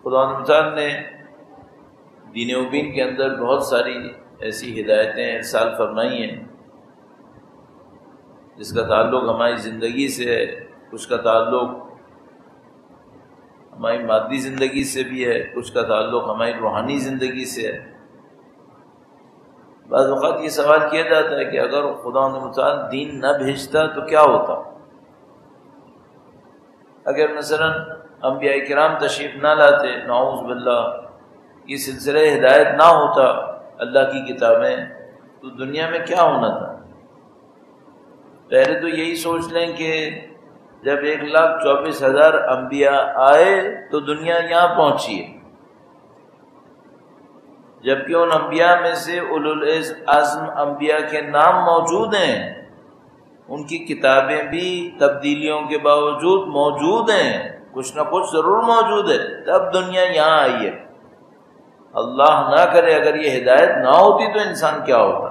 خدا متعال نے دین مبین کے اندر بہت ساری ایسی ہدایتیں ارسال فرمائی ہیں جس کا تعلق ہماری زندگی سے ہے، کچھ کا تعلق ہماری مادی زندگی سے بھی ہے، کچھ کا تعلق ہماری روحانی زندگی سے ہے۔ بعض اوقات یہ سوال کیا جاتا ہے کہ اگر خدا متعال دین نہ بھیجتا تو کیا ہوتا؟ اگر مثلا انبیاء کرام تشریف نہ لاتے، نعوذ باللہ، یہ سلسلہ ہدایت نہ ہوتا، اللہ کی کتابیں، تو دنیا میں کیا ہونا تھا؟ پہلے تو یہی سوچ لیں کہ جب 1,24,000 انبیاء آئے تو دنیا یہاں پہنچی ہے، جبکہ ان انبیاء میں سے اولو العزم انبیاء کے نام موجود ہیں، ان کی کتابیں بھی تبدیلیوں کے باوجود موجود ہیں، کچھ نہ کچھ ضرور موجود ہے، تب دنیا یہاں آئی ہے۔ اللہ نہ کرے اگر یہ ہدایت نہ ہوتی تو انسان کیا ہوتا؟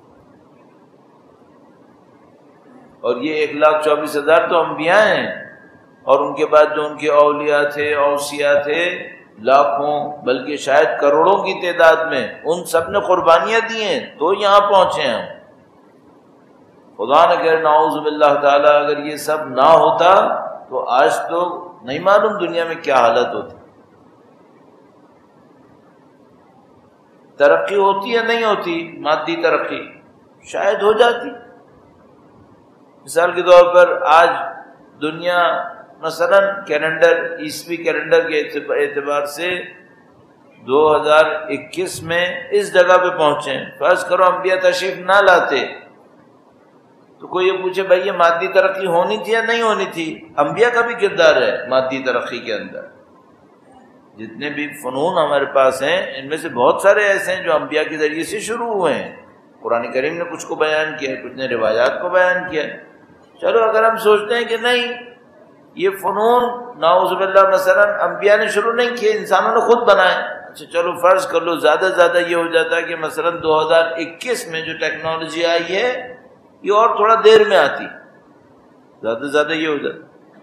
اور یہ 1,24,000 تو انبیاء ہیں، اور ان کے بعد جو ان کے اولیاء تھے، اوصیاء تھے، لاکھوں بلکہ شاید کروڑوں کی تعداد میں، ان سب نے قربانیاں دی ہیں تو یہاں پہنچے ہیں۔ خدا نہ کرے نعوذ باللہ تعالیٰ اگر یہ سب نہ ہوتا تو آج تو نہیں معلوم دنیا میں کیا حالت ہوتی۔ ترقی ہوتی یا نہیں ہوتی؟ مادی ترقی شاید ہو جاتی۔ مثال کے طور پر آج دنیا مثلا کیلنڈر، عیسوی کیلنڈر کے اعتبار سے 2021 میں اس جگہ پہ پہنچے ہیں۔ فرض کرو انبیاء تشریف نہ لاتے تو کوئی یہ پوچھے بھائی یہ مادی ترقی ہونی تھی یا نہیں ہونی تھی؟ انبیاء کا بھی کردار ہے مادی ترقی کے اندر۔ جتنے بھی فنون ہمارے پاس ہیں ان میں سے بہت سارے ایسے ہیں جو انبیاء کے ذریعے سے شروع ہوئے ہیں۔ قرآن کریم نے کچھ کو بیان کیا ہے، کچھ نے روایات کو بیان کیا ہے۔ چلو اگر ہم سوچتے ہیں کہ نہیں یہ فنون نعوذ باللہ مثلا انبیاء نے شروع نہیں کیے، انسانوں نے خود بنائے، اچھا چلو فرض کر لو زیادہ سے زیادہ یہ ہو جاتا ہے کہ مثلا 2021 میں جو ٹیکنالوجی آئی ہے یہ اور تھوڑا دیر میں آتی، زیادہ سے زیادہ یہ ہو جاتا۔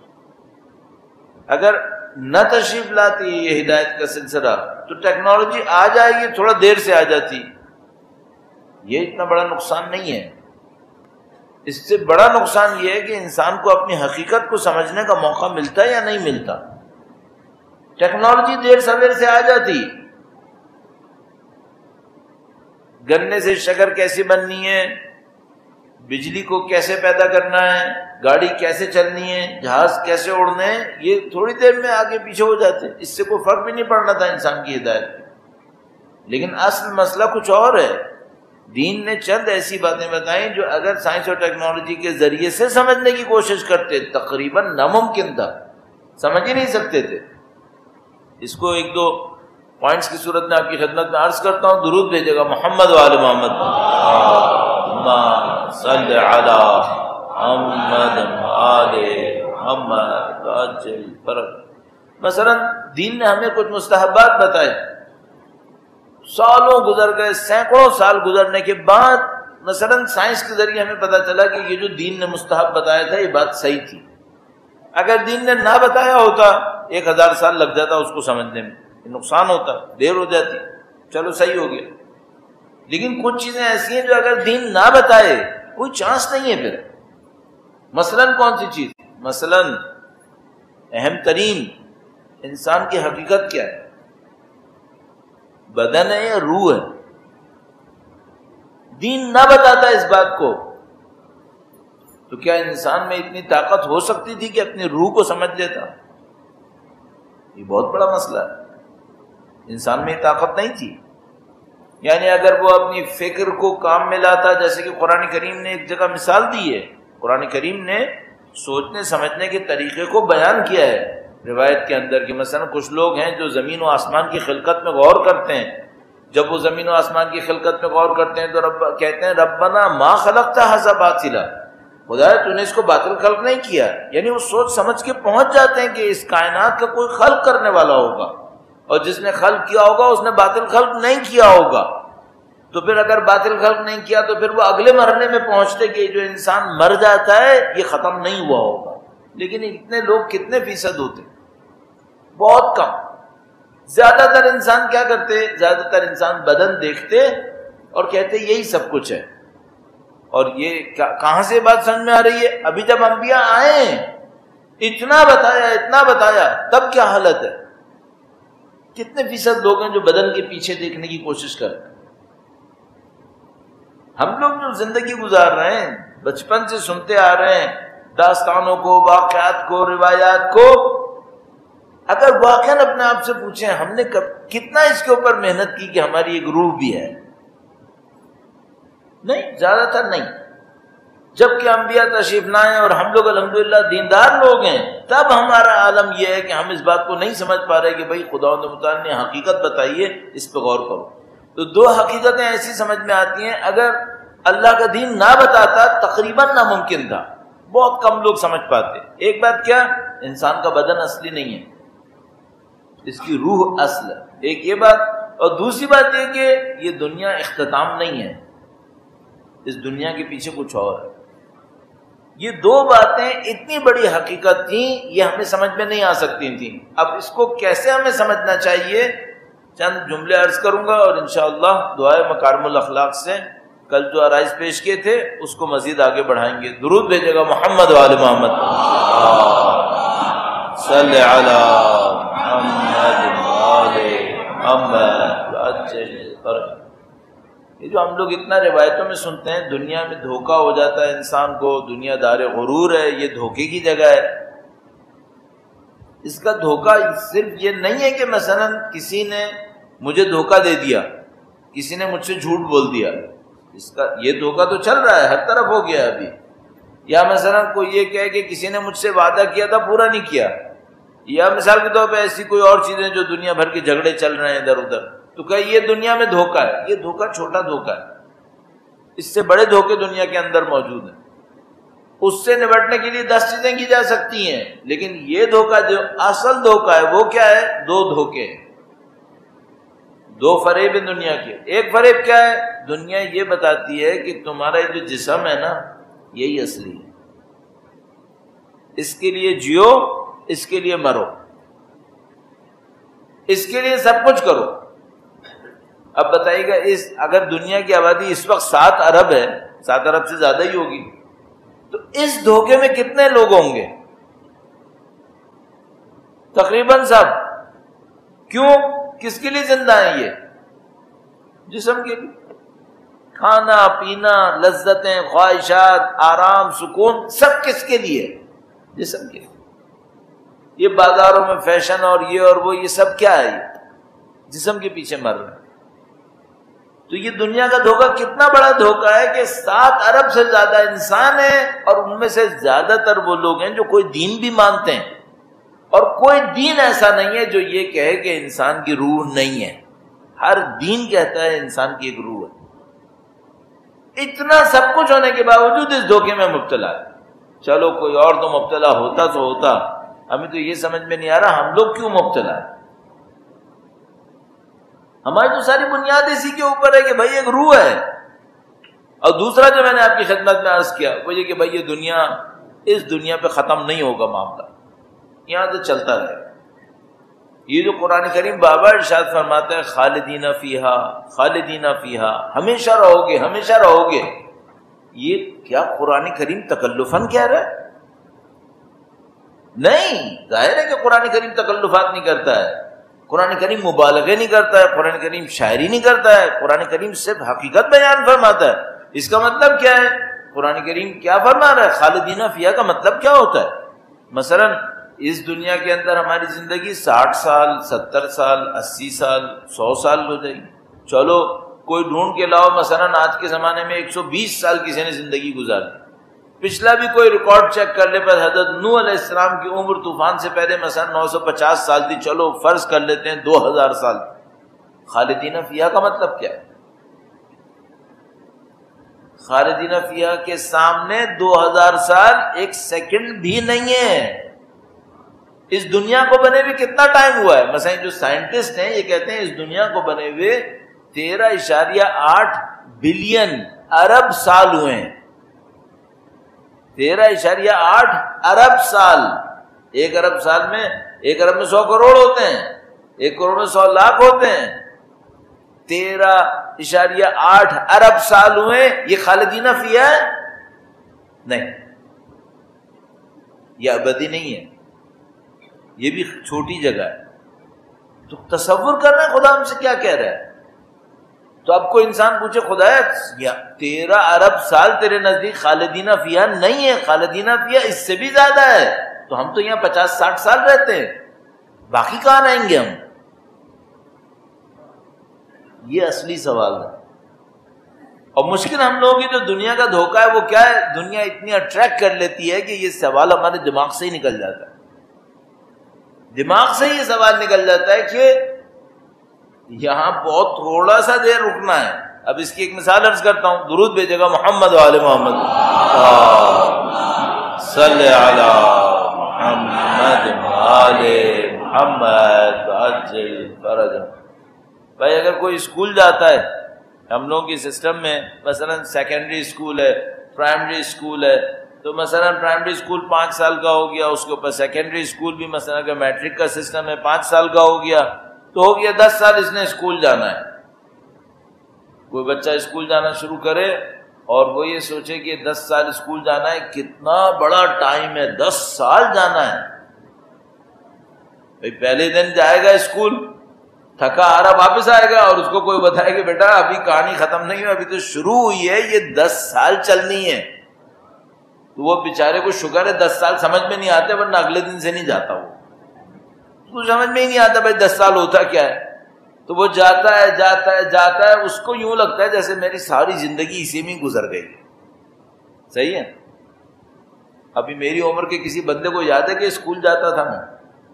اگر نہ تشریف لاتی یہ ہدایت کا سلسلہ تو ٹیکنالوجی آ جائے گی، تھوڑا دیر سے آ جاتی، یہ اتنا بڑا نقصان نہیں ہے۔ اس سے بڑا نقصان یہ ہے کہ انسان کو اپنی حقیقت کو سمجھنے کا موقع ملتا ہے یا نہیں ملتا۔ ٹیکنالوجی دیر سویر سے آ جاتی، گنے سے شکر کیسے بننی ہے، بجلی کو کیسے پیدا کرنا ہے، گاڑی کیسے چلنی ہے، جہاز کیسے اڑنے ہیں، یہ تھوڑی دیر میں آگے پیچھے ہو جاتے، اس سے کوئی فرق بھی نہیں پڑنا تھا انسان کی ہدایت۔ لیکن اصل مسئلہ کچھ اور ہے۔ دین نے چند ایسی باتیں بتائیں جو اگر سائنس اور ٹیکنالوجی کے ذریعے سے سمجھنے کی کوشش کرتے تقریباً ناممکن تھا، سمجھ ہی نہیں سکتے تھے۔ اس کو ایک دو پوائنٹس کی صورت میں آپ کی خدمت میں عرض کرتا ہوں، درود بھیجے گا محمد و آل محمد، اللہم صلی علی محمد و آل محمد عجل فرق۔ مثلا دین نے ہمیں کچھ مستحبات بتائے، سالوں گزر گئے، سینکڑوں سال گزرنے کے بعد مثلا سائنس کے ذریعے ہمیں پتہ چلا کہ یہ جو دین نے مستحب بتایا تھا یہ بات صحیح تھی۔ اگر دین نے نہ بتایا ہوتا 1000 سال لگ جاتا اس کو سمجھنے میں، نقصان ہوتا، دیر ہو جاتی، چلو صحیح ہو گیا۔ لیکن کچھ چیزیں ایسی ہیں جو اگر دین نہ بتائے کوئی چانس نہیں ہے پھر۔ مثلا کون سی چیز؟ مثلا اہم ترین انسان کی حقیقت کیا ہے؟ بدن ہے یا روح ہے؟ دین نہ بتاتا اس بات کو تو کیا انسان میں اتنی طاقت ہو سکتی تھی کہ اپنی روح کو سمجھ لیتا؟ یہ بہت بڑا مسئلہ ہے۔ انسان میں طاقت نہیں تھی، یعنی اگر وہ اپنی فکر کو کام میں لاتا، جیسے کہ قرآن کریم نے ایک جگہ مثال دی ہے، قرآن کریم نے سوچنے سمجھنے کے طریقے کو بیان کیا ہے روایت کے اندر، کہ مثلا کچھ لوگ ہیں جو زمین و آسمان کی خلقت میں غور کرتے ہیں، جب وہ زمین و آسمان کی خلقت میں غور کرتے ہیں تو کہتے ہیں ربنا ما خلقت ھذا باطلا، خدایا تو نے اس کو باطل خلق نہیں کیا، یعنی وہ سوچ سمجھ کے پہنچ جاتے ہیں کہ اس کائنات کا کوئی خلق کرنے والا ہوگا، اور جس نے خلق کیا ہوگا اس نے باطل خلق نہیں کیا ہوگا۔ تو پھر اگر باطل خلق نہیں کیا تو پھر وہ اگلے مرحلے میں پہنچتے کہ جو انسان مر جاتا ہے یہ ختم نہیں ہوا ہوگا۔ لیکن اتنے لوگ کتنے فیصد ہوتے؟ بہت کم۔ زیادہ تر انسان کیا کرتے؟ زیادہ تر انسان بدن دیکھتے اور کہتے یہی سب کچھ ہے. اور یہ کہاں سے بات سمجھ میں آ رہی ہے؟ ابھی جب انبیاء آئے اتنا بتایا تب کیا حالت ہے. کتنے فیصد لوگ ہیں جو بدن کے پیچھے دیکھنے کی کوشش کرتے ہیں؟ ہم لوگ جو زندگی گزار رہے ہیں بچپن سے سنتے آ رہے ہیں داستانوں کو، واقعات کو، روایات کو، اگر واقعاً اپنے آپ سے پوچھیں ہم نے کتنا اس کے اوپر محنت کی کہ ہماری ایک روح بھی ہے؟ نہیں، زیادہ تر نہیں. جبکہ انبیاء تشریف لائے اور ہم لوگ الحمدللہ دیندار لوگ ہیں، تب ہمارا عالم یہ ہے کہ ہم اس بات کو نہیں سمجھ پا رہے کہ بھائی خدا متعال نے حقیقت بتائی ہے، اس پہ غور کرو. تو دو حقیقتیں ایسی سمجھ میں آتی ہیں، اگر اللہ کا دین نہ بتاتا تقریباً ناممکن تھا، بہت کم لوگ سمجھ پاتے. ایک بات کیا؟ انسان کا بدن اصلی نہیں ہے، اس کی روح اصل ہے، ایک یہ بات. اور دوسری بات یہ کہ یہ دنیا اختتام نہیں ہے، اس دنیا کے پیچھے کچھ اور ہے. یہ دو باتیں اتنی بڑی حقیقت تھیں، یہ ہمیں سمجھ میں نہیں آ سکتی تھیں. اب اس کو کیسے ہمیں سمجھنا چاہیے؟ چند جملے عرض کروں گا اور انشاءاللہ دعائے مکارم الاخلاق سے کل جو عرائض پیش کیے تھے اس کو مزید آگے بڑھائیں گے. درود بھیجے گا محمد و آل محمد. صلی علی محمد و آل محمد. یہ جو ہم لوگ اتنا روایتوں میں سنتے ہیں دنیا میں دھوکہ ہو جاتا ہے انسان کو، دنیا دار غرور ہے، یہ دھوکے کی جگہ ہے. اس کا دھوکہ صرف یہ نہیں ہے کہ مثلا کسی نے مجھے دھوکہ دے دیا، کسی نے مجھ سے جھوٹ بول دیا، اس کا یہ دھوکہ تو چل رہا ہے، ہر طرف ہو گیا ابھی. یا مثلا کوئی یہ کہے کہ کسی نے مجھ سے وعدہ کیا تھا پورا نہیں کیا، یا مثال کے طور پہ ایسی کوئی اور چیزیں جو دنیا بھر کے جھگڑے چل رہے ہیں ادھر ادھر، تو کہ یہ دنیا میں دھوکہ ہے. یہ دھوکہ چھوٹا دھوکہ ہے، اس سے بڑے دھوکے دنیا کے اندر موجود ہیں. اس سے نمٹنے کے لیے 10 چیزیں کی جا سکتی ہیں، لیکن یہ دھوکہ جو اصل دھوکہ ہے وہ کیا ہے؟ 2 دھوکے، 2 فریب ہیں دنیا کے. ایک فریب کیا ہے؟ دنیا یہ بتاتی ہے کہ تمہارا جو جسم ہے نا یہی اصلی ہے، اس کے لیے جیو، اس کے لیے مرو، اس کے لیے سب کچھ کرو. اب بتائیے گا اگر دنیا کی آبادی اس وقت 7 ارب ہے، 7 ارب سے زیادہ ہی ہوگی، تو اس دھوکے میں کتنے لوگ ہوں گے؟ تقریباً سب. کیوں؟ کس کے لیے زندہ ہیں یہ؟ جسم کے لیے. کھانا پینا، لذتیں، خواہشات، آرام، سکون، سب کس کے لیے؟ جسم کے لیے. یہ بازاروں میں فیشن اور وہ یہ سب کیا ہے؟ یہ جسم کے پیچھے مر رہے ہیں. تو یہ دنیا کا دھوکہ کتنا بڑا دھوکہ ہے کہ 7 ارب سے زیادہ انسان ہیں، اور ان میں سے زیادہ تر وہ لوگ ہیں جو کوئی دین بھی مانتے ہیں، اور کوئی دین ایسا نہیں ہے جو یہ کہے کہ انسان کی روح نہیں ہے. ہر دین کہتا ہے انسان کی ایک روح ہے. اتنا سب کچھ ہونے کے باوجود اس دھوکے میں مبتلا ہے. چلو کوئی اور تو مبتلا ہوتا تو ہوتا، ہمیں تو یہ سمجھ میں نہیں آ رہا ہم لوگ کیوں مبتلا ہے. ہماری تو ساری بنیاد اسی کے اوپر ہے کہ بھائی ایک روح ہے. اور دوسرا جو میں نے آپ کی خدمت میں عرض کیا وہ یہ کہ بھائی یہ دنیا، اس دنیا پہ ختم نہیں ہوگا معاملہ، یہاں سے چلتا رہے گا. یہ جو قرآن کریم بابا ارشاد فرماتا ہے خالدین فیہا، خالدین فیہا، ہمیشہ رہو گے، ہمیشہ رہو گے، یہ کیا قرآن کریم تکلفاً کہہ رہا ہے؟ نہیں، ظاہر ہے کہ قرآن کریم تکلفات نہیں کرتا ہے، قرآن کریم مبالغے نہیں کرتا ہے، قرآن کریم شاعری نہیں کرتا ہے، قرآن کریم صرف حقیقت بیان فرماتا ہے. اس کا مطلب کیا ہے؟ قرآن کریم کیا فرما رہا ہے؟ خالدین فیہا کا مطلب کیا ہوتا ہے؟ مثلا اس دنیا کے اندر ہماری زندگی 60 سال، 70 سال، 80 سال، 100 سال ہو جائے گی. چلو کوئی ڈھونڈ کے لاؤ، مثلا آج کے زمانے میں 120 سال کسی نے زندگی گزاری. پچھلا بھی کوئی ریکارڈ چیک کر لے، پر حضرت نوح علیہ السلام کی عمر طوفان سے پہلے مثلا 950 سال تھی، چلو فرض کر لیتے ہیں 2000 سال. خالدین فیہا کا مطلب کیا ہے؟ خالدین فیہا کے سامنے 2000 سال ایک سیکنڈ بھی نہیں ہے. اس دنیا کو بنے ہوئے کتنا ٹائم ہوا ہے؟ مثلا جو سائنٹسٹ ہیں یہ کہتے ہیں اس دنیا کو بنے ہوئے 13.8 بلین ارب سال ہوئے ہیں. 13.8 ارب سال. 1 ارب سال میں 1 ارب میں 100 کروڑ ہوتے ہیں. 1 کروڑ 100 لاکھ ہوتے ہیں. 13.8 ارب سال ہوئے. یہ خالدین فیہا ہے؟ نہیں، یہ ابدی نہیں ہے، یہ بھی چھوٹی جگہ ہے. تو تصور کرنا ہے خدا ہم سے کیا کہہ رہا ہے. تو اب کوئی انسان پوچھے خدایا 13 ارب سال تیرے نزدیک خالدین فیہا نہیں ہے، خالدین فیہا اس سے بھی زیادہ ہے، تو ہم تو یہاں 50-60 سال رہتے ہیں، باقی کہاں رہیں گے ہم؟ یہ اصلی سوال ہے. اور مشکل ہم لوگوں کی جو دنیا کا دھوکہ ہے وہ کیا ہے؟ دنیا اتنی اٹریکٹ کر لیتی ہے کہ یہ سوال ہمارے دماغ سے ہی نکل جاتا ہے. دماغ سے یہ سوال نکل جاتا ہے کہ یہاں بہت تھوڑا سا دیر رکنا ہے. اب اس کی ایک مثال عرض کرتا ہوں. درود بھیجے گا محمد وآل محمد صلی علی محمد وآل محمد عجل فرجہ. بھائی اگر کوئی اسکول جاتا ہے، ہم لوگوں کی سسٹم میں مثلا سیکنڈری اسکول ہے، پرائمری اسکول ہے، تو مثلا پرائمری اسکول 5 سال کا ہو گیا، اس کے اوپر سیکنڈری اسکول بھی مثلا اگر میٹرک کا سسٹم ہے 5 سال کا ہو گیا، تو ہو گیا 10 سال اس نے اسکول جانا ہے. کوئی بچہ اسکول جانا شروع کرے اور وہ یہ سوچے کہ 10 سال اسکول جانا ہے، کتنا بڑا ٹائم ہے، 10 سال جانا ہے. بھائی پہلے دن جائے گا اسکول، تھکا آ رہا واپس آئے گا، اور اس کو کوئی بتائے کہ بیٹا ابھی کہانی ختم نہیں ہوئی، ابھی تو شروع ہوئی ہے، یہ 10 سال چلنی ہے. تو وہ بیچارے کو شکر ہے 10 سال سمجھ میں نہیں آتے، ورنہ اگلے دن سے نہیں جاتا. وہ تو سمجھ میں ہی نہیں آتا بھائی 10 سال ہوتا کیا ہے. تو وہ جاتا ہے، اس کو یوں لگتا ہے جیسے میری ساری زندگی اسی میں گزر گئی. صحیح ہے. ابھی میری عمر کے کسی بندے کو یاد ہے کہ اسکول جاتا تھا میں؟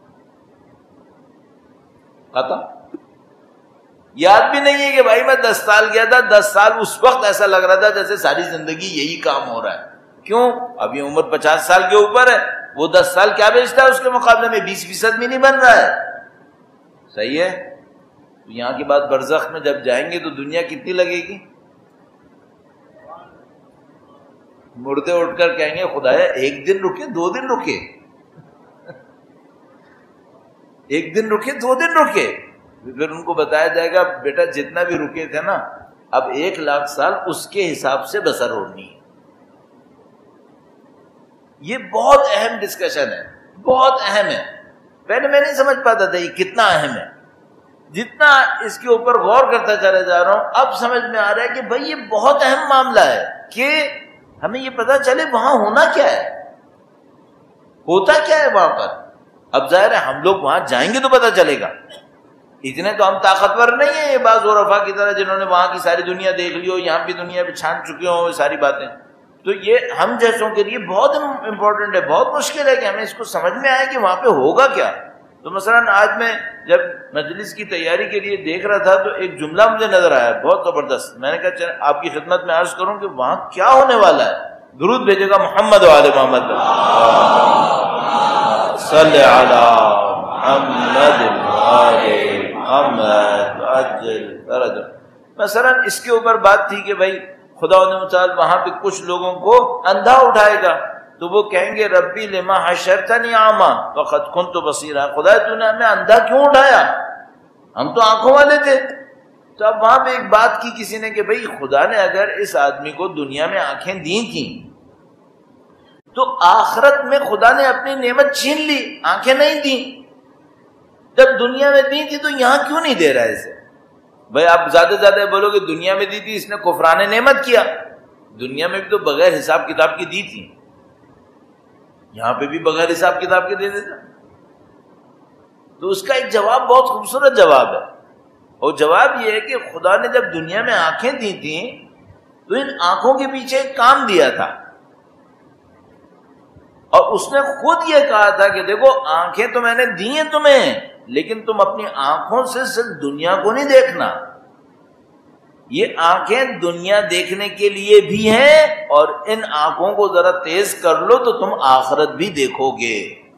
ختم. یاد بھی نہیں ہے کہ بھائی میں 10 سال گیا تھا. 10 سال اس وقت ایسا لگ رہا تھا جیسے ساری زندگی یہی کام ہو رہا ہے. کیوں؟ ابھی عمر 50 سال کے اوپر ہے. وہ 10 سال کیا بیچتا ہے اس کے مقابلے میں؟ 20% بھی نہیں بن رہا ہے. صحیح ہے. تو یہاں کی بات برزخ میں جب جائیں گے تو دنیا کتنی لگے گی؟ مردے اٹھ کر کہیں گے خدایا 1 دن رکے 2 دن رکے، 1 دن رکے 2 دن رکے. پھر ان کو بتایا جائے گا بیٹا جتنا بھی رکے تھے نا، اب 1 لاکھ سال اس کے حساب سے بسر ہونی ہے. یہ بہت اہم ڈسکشن ہے، بہت اہم ہے. پہلے میں نہیں سمجھ پاتا تھا یہ کتنا اہم ہے. جتنا اس کے اوپر غور کرتا چلا جا رہا ہوں اب سمجھ میں آ رہا ہے کہ بھائی یہ بہت اہم معاملہ ہے کہ ہمیں یہ پتا چلے وہاں ہونا کیا ہے، ہوتا کیا ہے وہاں پر. اب ظاہر ہے ہم لوگ وہاں جائیں گے تو پتا چلے گا. اتنے تو ہم طاقتور نہیں ہیں بعض عرفاء کی طرح جنہوں نے وہاں کی ساری دنیا دیکھ لی ہو، یہاں بھی دنیا پہ چھان چکے ہوں یہ ساری باتیں. تو یہ ہم جیسوں کے لیے بہت امپورٹنٹ ہے، بہت مشکل ہے کہ ہمیں اس کو سمجھ میں آئے کہ وہاں پہ ہوگا کیا. تو مثلا آج میں جب مجلس کی تیاری کے لیے دیکھ رہا تھا تو ایک جملہ مجھے نظر آیا بہت زبردست. میں نے کہا چل آپ کی خدمت میں عرض کروں کہ وہاں کیا ہونے والا ہے. درود بھیجے گا محمد وآل محمد صلی علی محمد وآل محمد عجل فرجہ. مثلا اس کے اوپر بات تھی کہ بھائی خدا متعال وہاں پہ کچھ لوگوں کو اندھا اٹھائے گا تو وہ کہیں گے ربی لما حشرتنی اعمی وقد کنت بصیرا. خدا تو نے ہمیں اندھا کیوں اٹھایا، ہم تو آنکھوں والے تھے. تو اب وہاں پہ ایک بات کی کسی نے کہ بھئی خدا نے اگر اس آدمی کو دنیا میں آنکھیں دی تھیں تو آخرت میں خدا نے اپنی نعمت چھین لی، آنکھیں نہیں دی. جب دنیا میں دی تھی تو یہاں کیوں نہیں دے رہا ہے اسے؟ بھئی آپ زیادہ زیادہ بولو کہ دنیا میں دی تھی اس نے کفران نعمت کیا. دنیا میں بھی تو بغیر حساب کتاب کی دی تھی، یہاں پہ بھی بغیر حساب کتاب کے دے دیتا. تو اس کا ایک جواب بہت خوبصورت جواب ہے، اور جواب یہ ہے کہ خدا نے جب دنیا میں آنکھیں دی تھیں تو ان آنکھوں کے پیچھے ایک کام دیا تھا، اور اس نے خود یہ کہا تھا کہ دیکھو آنکھیں تو میں نے دی ہیں تمہیں، لیکن تم اپنی آنکھوں سے صرف دنیا کو نہیں دیکھنا. یہ آنکھیں دنیا دیکھنے کے لیے بھی ہیں، اور ان آنکھوں کو ذرا تیز کر لو تو تم آخرت بھی دیکھو گے.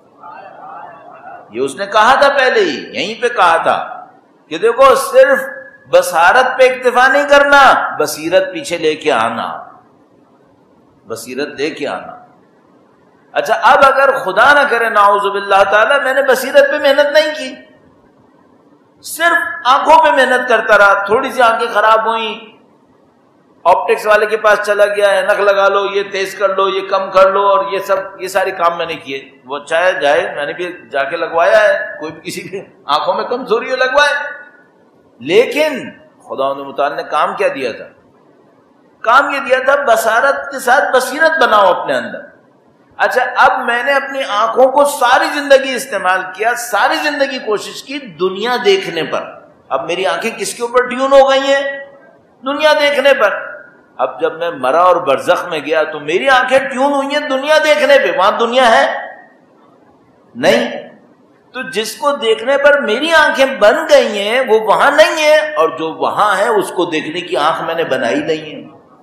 یہ اس نے کہا تھا پہلے ہی، یہیں پہ کہا تھا کہ دیکھو صرف بصارت پہ اکتفا نہیں کرنا، بصیرت پیچھے لے کے آنا، بصیرت لے کے آنا. اچھا اب اگر خدا نہ کرے نعوذ باللہ تعالی میں نے بصیرت پہ محنت نہیں کی، صرف آنکھوں پہ محنت کرتا رہا، تھوڑی سی آنکھیں خراب ہوئیں، آپٹکس والے کے پاس چلا گیا، اینک لگا لو، یہ تیز کر لو، یہ کم کر لو، اور یہ سارے کام میں نے کیے. وہ چاہے جائے، میں نے بھی جا کے لگوایا ہے، کوئی بھی کسی کی آنکھوں میں کمزوری ہو لگوائے. لیکن خدا متعال نے کام کیا دیا تھا؟ کام یہ دیا تھا بصارت کے ساتھ بصیرت بناؤ اپنے اندر. اچھا، اب میں نے اپنی آنکھوں کو ساری زندگی استعمال کیا، ساری زندگی کوشش کی دنیا دیکھنے پر. اب میری آنکھیں کس کے اوپر ٹیون ہو گئی ہیں؟ دنیا دیکھنے پر. اب جب میں مرا اور برزخ میں گیا تو میری آنکھیں ٹیون ہوئی ہیں دنیا دیکھنے پہ. وہاں دنیا ہے نہیں. تو جس کو دیکھنے پر میری آنکھیں بن گئی ہیں وہ وہاں نہیں ہے، اور جو وہاں ہے اس کو دیکھنے کی آنکھ میں نے بنائی نہیں ہے.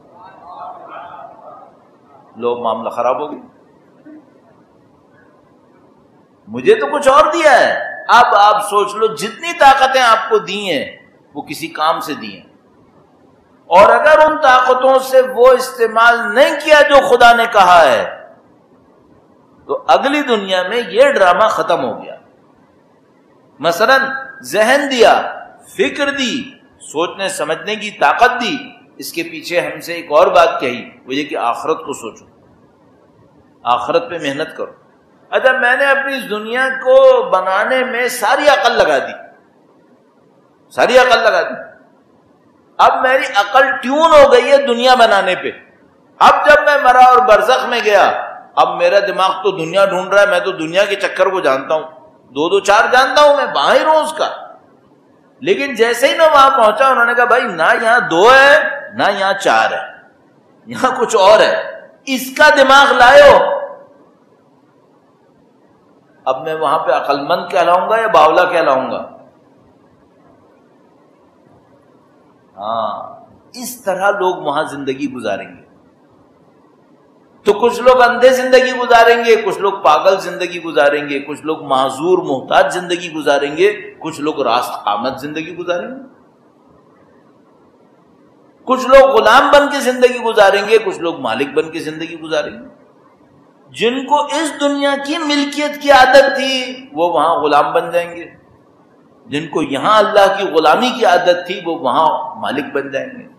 لو، معاملہ خراب ہو گیا. مجھے تو کچھ اور دیا ہے. اب آپ سوچ لو، جتنی طاقتیں آپ کو دی ہیں وہ کسی کام سے دی ہیں، اور اگر ان طاقتوں سے وہ استعمال نہیں کیا جو خدا نے کہا ہے تو اگلی دنیا میں یہ ڈرامہ ختم ہو گیا. مثلا ذہن دیا، فکر دی، سوچنے سمجھنے کی طاقت دی. اس کے پیچھے ہم سے ایک اور بات کہی، وہ یہ کہ آخرت کو سوچو، آخرت پہ محنت کرو. اچھا، میں نے اپنی اس دنیا کو بنانے میں ساری عقل لگا دی، ساری عقل لگا دی. اب میری عقل ٹیون ہو گئی ہے دنیا بنانے پہ. اب جب میں مرا اور برزخ میں گیا، اب میرا دماغ تو دنیا ڈھونڈ رہا ہے. میں تو دنیا کے چکر کو جانتا ہوں، 2 2 4 جانتا ہوں، میں باہر ہوں اس کا. لیکن جیسے ہی میں وہاں پہنچا، انہوں نے کہا بھائی نہ یہاں 2 ہے نہ یہاں 4 ہے، یہاں کچھ اور ہے، اس کا دماغ لائو. اب میں وہاں پہ عقل مند کہلاؤں گا یا باولا کہلاؤں گا؟ ہاں، اس طرح لوگ وہاں زندگی گزاریں گے. تو کچھ لوگ اندھے زندگی گزاریں گے، کچھ لوگ پاگل زندگی گزاریں گے، کچھ لوگ معذور محتاج زندگی گزاریں گے، کچھ لوگ راست آمد زندگی گزاریں گے، کچھ لوگ غلام بن کے زندگی گزاریں گے، کچھ لوگ مالک بن کے زندگی گزاریں گے. جن کو اس دنیا کی ملکیت کی عادت تھی وہ وہاں غلام بن جائیں گے، جن کو یہاں اللہ کی غلامی کی عادت تھی وہ وہاں مالک بن جائیں گے.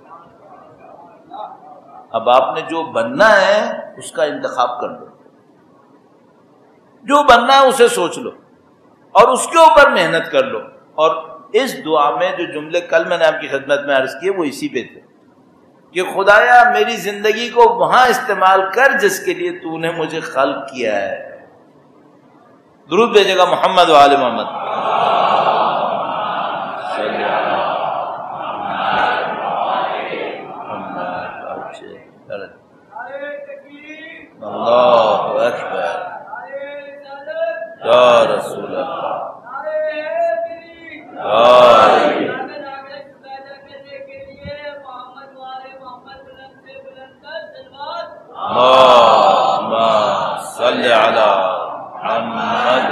اب آپ نے جو بننا ہے اس کا انتخاب کر لو، جو بننا ہے اسے سوچ لو اور اس کے اوپر محنت کر لو. اور اس دعا میں جو جملے کل میں نے آپ کی خدمت میں عرض کیے وہ اسی پہ تھے کہ خدایا میری زندگی کو وہاں استعمال کر جس کے لیے تو نے مجھے خلق کیا ہے. درود بھیجے گا محمد و آل محمد. اللہ اکبر یا رسول اللہ. صلی علی محمد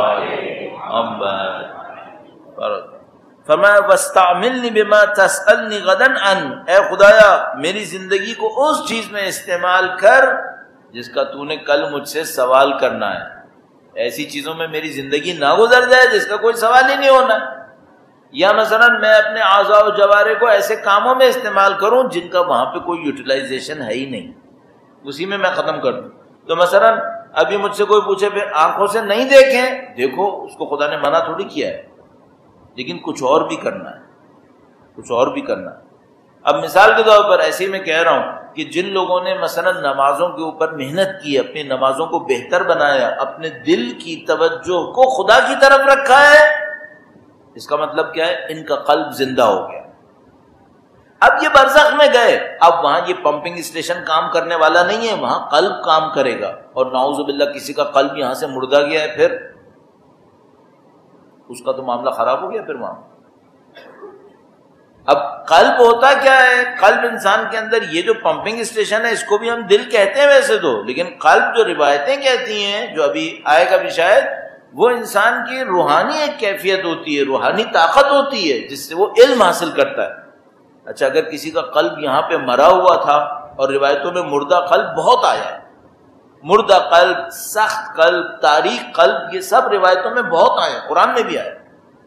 فرمایا واستعملنی بما تسألنی غدا عن، اے خدایا میری زندگی کو اس چیز میں استعمال کر جس کا تو نے کل مجھ سے سوال کرنا ہے. ایسی چیزوں میں میری زندگی نہ گزر جائے جس کا کوئی سوال ہی نہیں ہونا. یا مثلا میں اپنے اعضاء و جوارح کو ایسے کاموں میں استعمال کروں جن کا وہاں پہ کوئی یوٹیلائزیشن ہے ہی نہیں، اسی میں خختم کر دوں. تو مثلا ابھی مجھ سے کوئی پوچھے پھر آنکھوں سے نہیں دیکھیں، دیکھو اس کو خدا نے منع تھوڑی کیا ہے، لیکن کچھ اور بھی کرنا ہے، کچھ اور بھی کرنا ہے. اب مثال کے طور پر ایسے ہی میں کہہ رہا ہوں کہ جن لوگوں نے مثلا نمازوں کے اوپر محنت کی، اپنی نمازوں کو بہتر بنایا، اپنے دل کی توجہ کو خدا کی طرف رکھا ہے، اس کا مطلب کیا ہے؟ ان کا قلب زندہ ہو گیا. اب یہ برزخ میں گئے، اب وہاں یہ پمپنگ اسٹیشن کام کرنے والا نہیں ہے، وہاں قلب کام کرے گا. اور نعوذ باللہ کسی کا قلب یہاں سے مردہ گیا ہے، پھر اس کا تو معاملہ خراب ہو گیا. پھر وہاں اب قلب ہوتا کیا ہے؟ قلب انسان کے اندر یہ جو پمپنگ اسٹیشن ہے اس کو بھی ہم دل کہتے ہیں ویسے تو، لیکن قلب جو روایتیں کہتی ہیں، جو ابھی آئے گا بھی شاید، وہ انسان کی روحانی ایک کیفیت ہوتی ہے، روحانی طاقت ہوتی ہے جس سے وہ علم حاصل کرتا ہے. اچھا، اگر کسی کا قلب یہاں پہ مرا ہوا تھا، اور روایتوں میں مردہ قلب بہت آیا ہے، مردہ قلب، سخت قلب، تاریک قلب، یہ سب روایتوں میں بہت آیا، قرآن میں بھی آیا.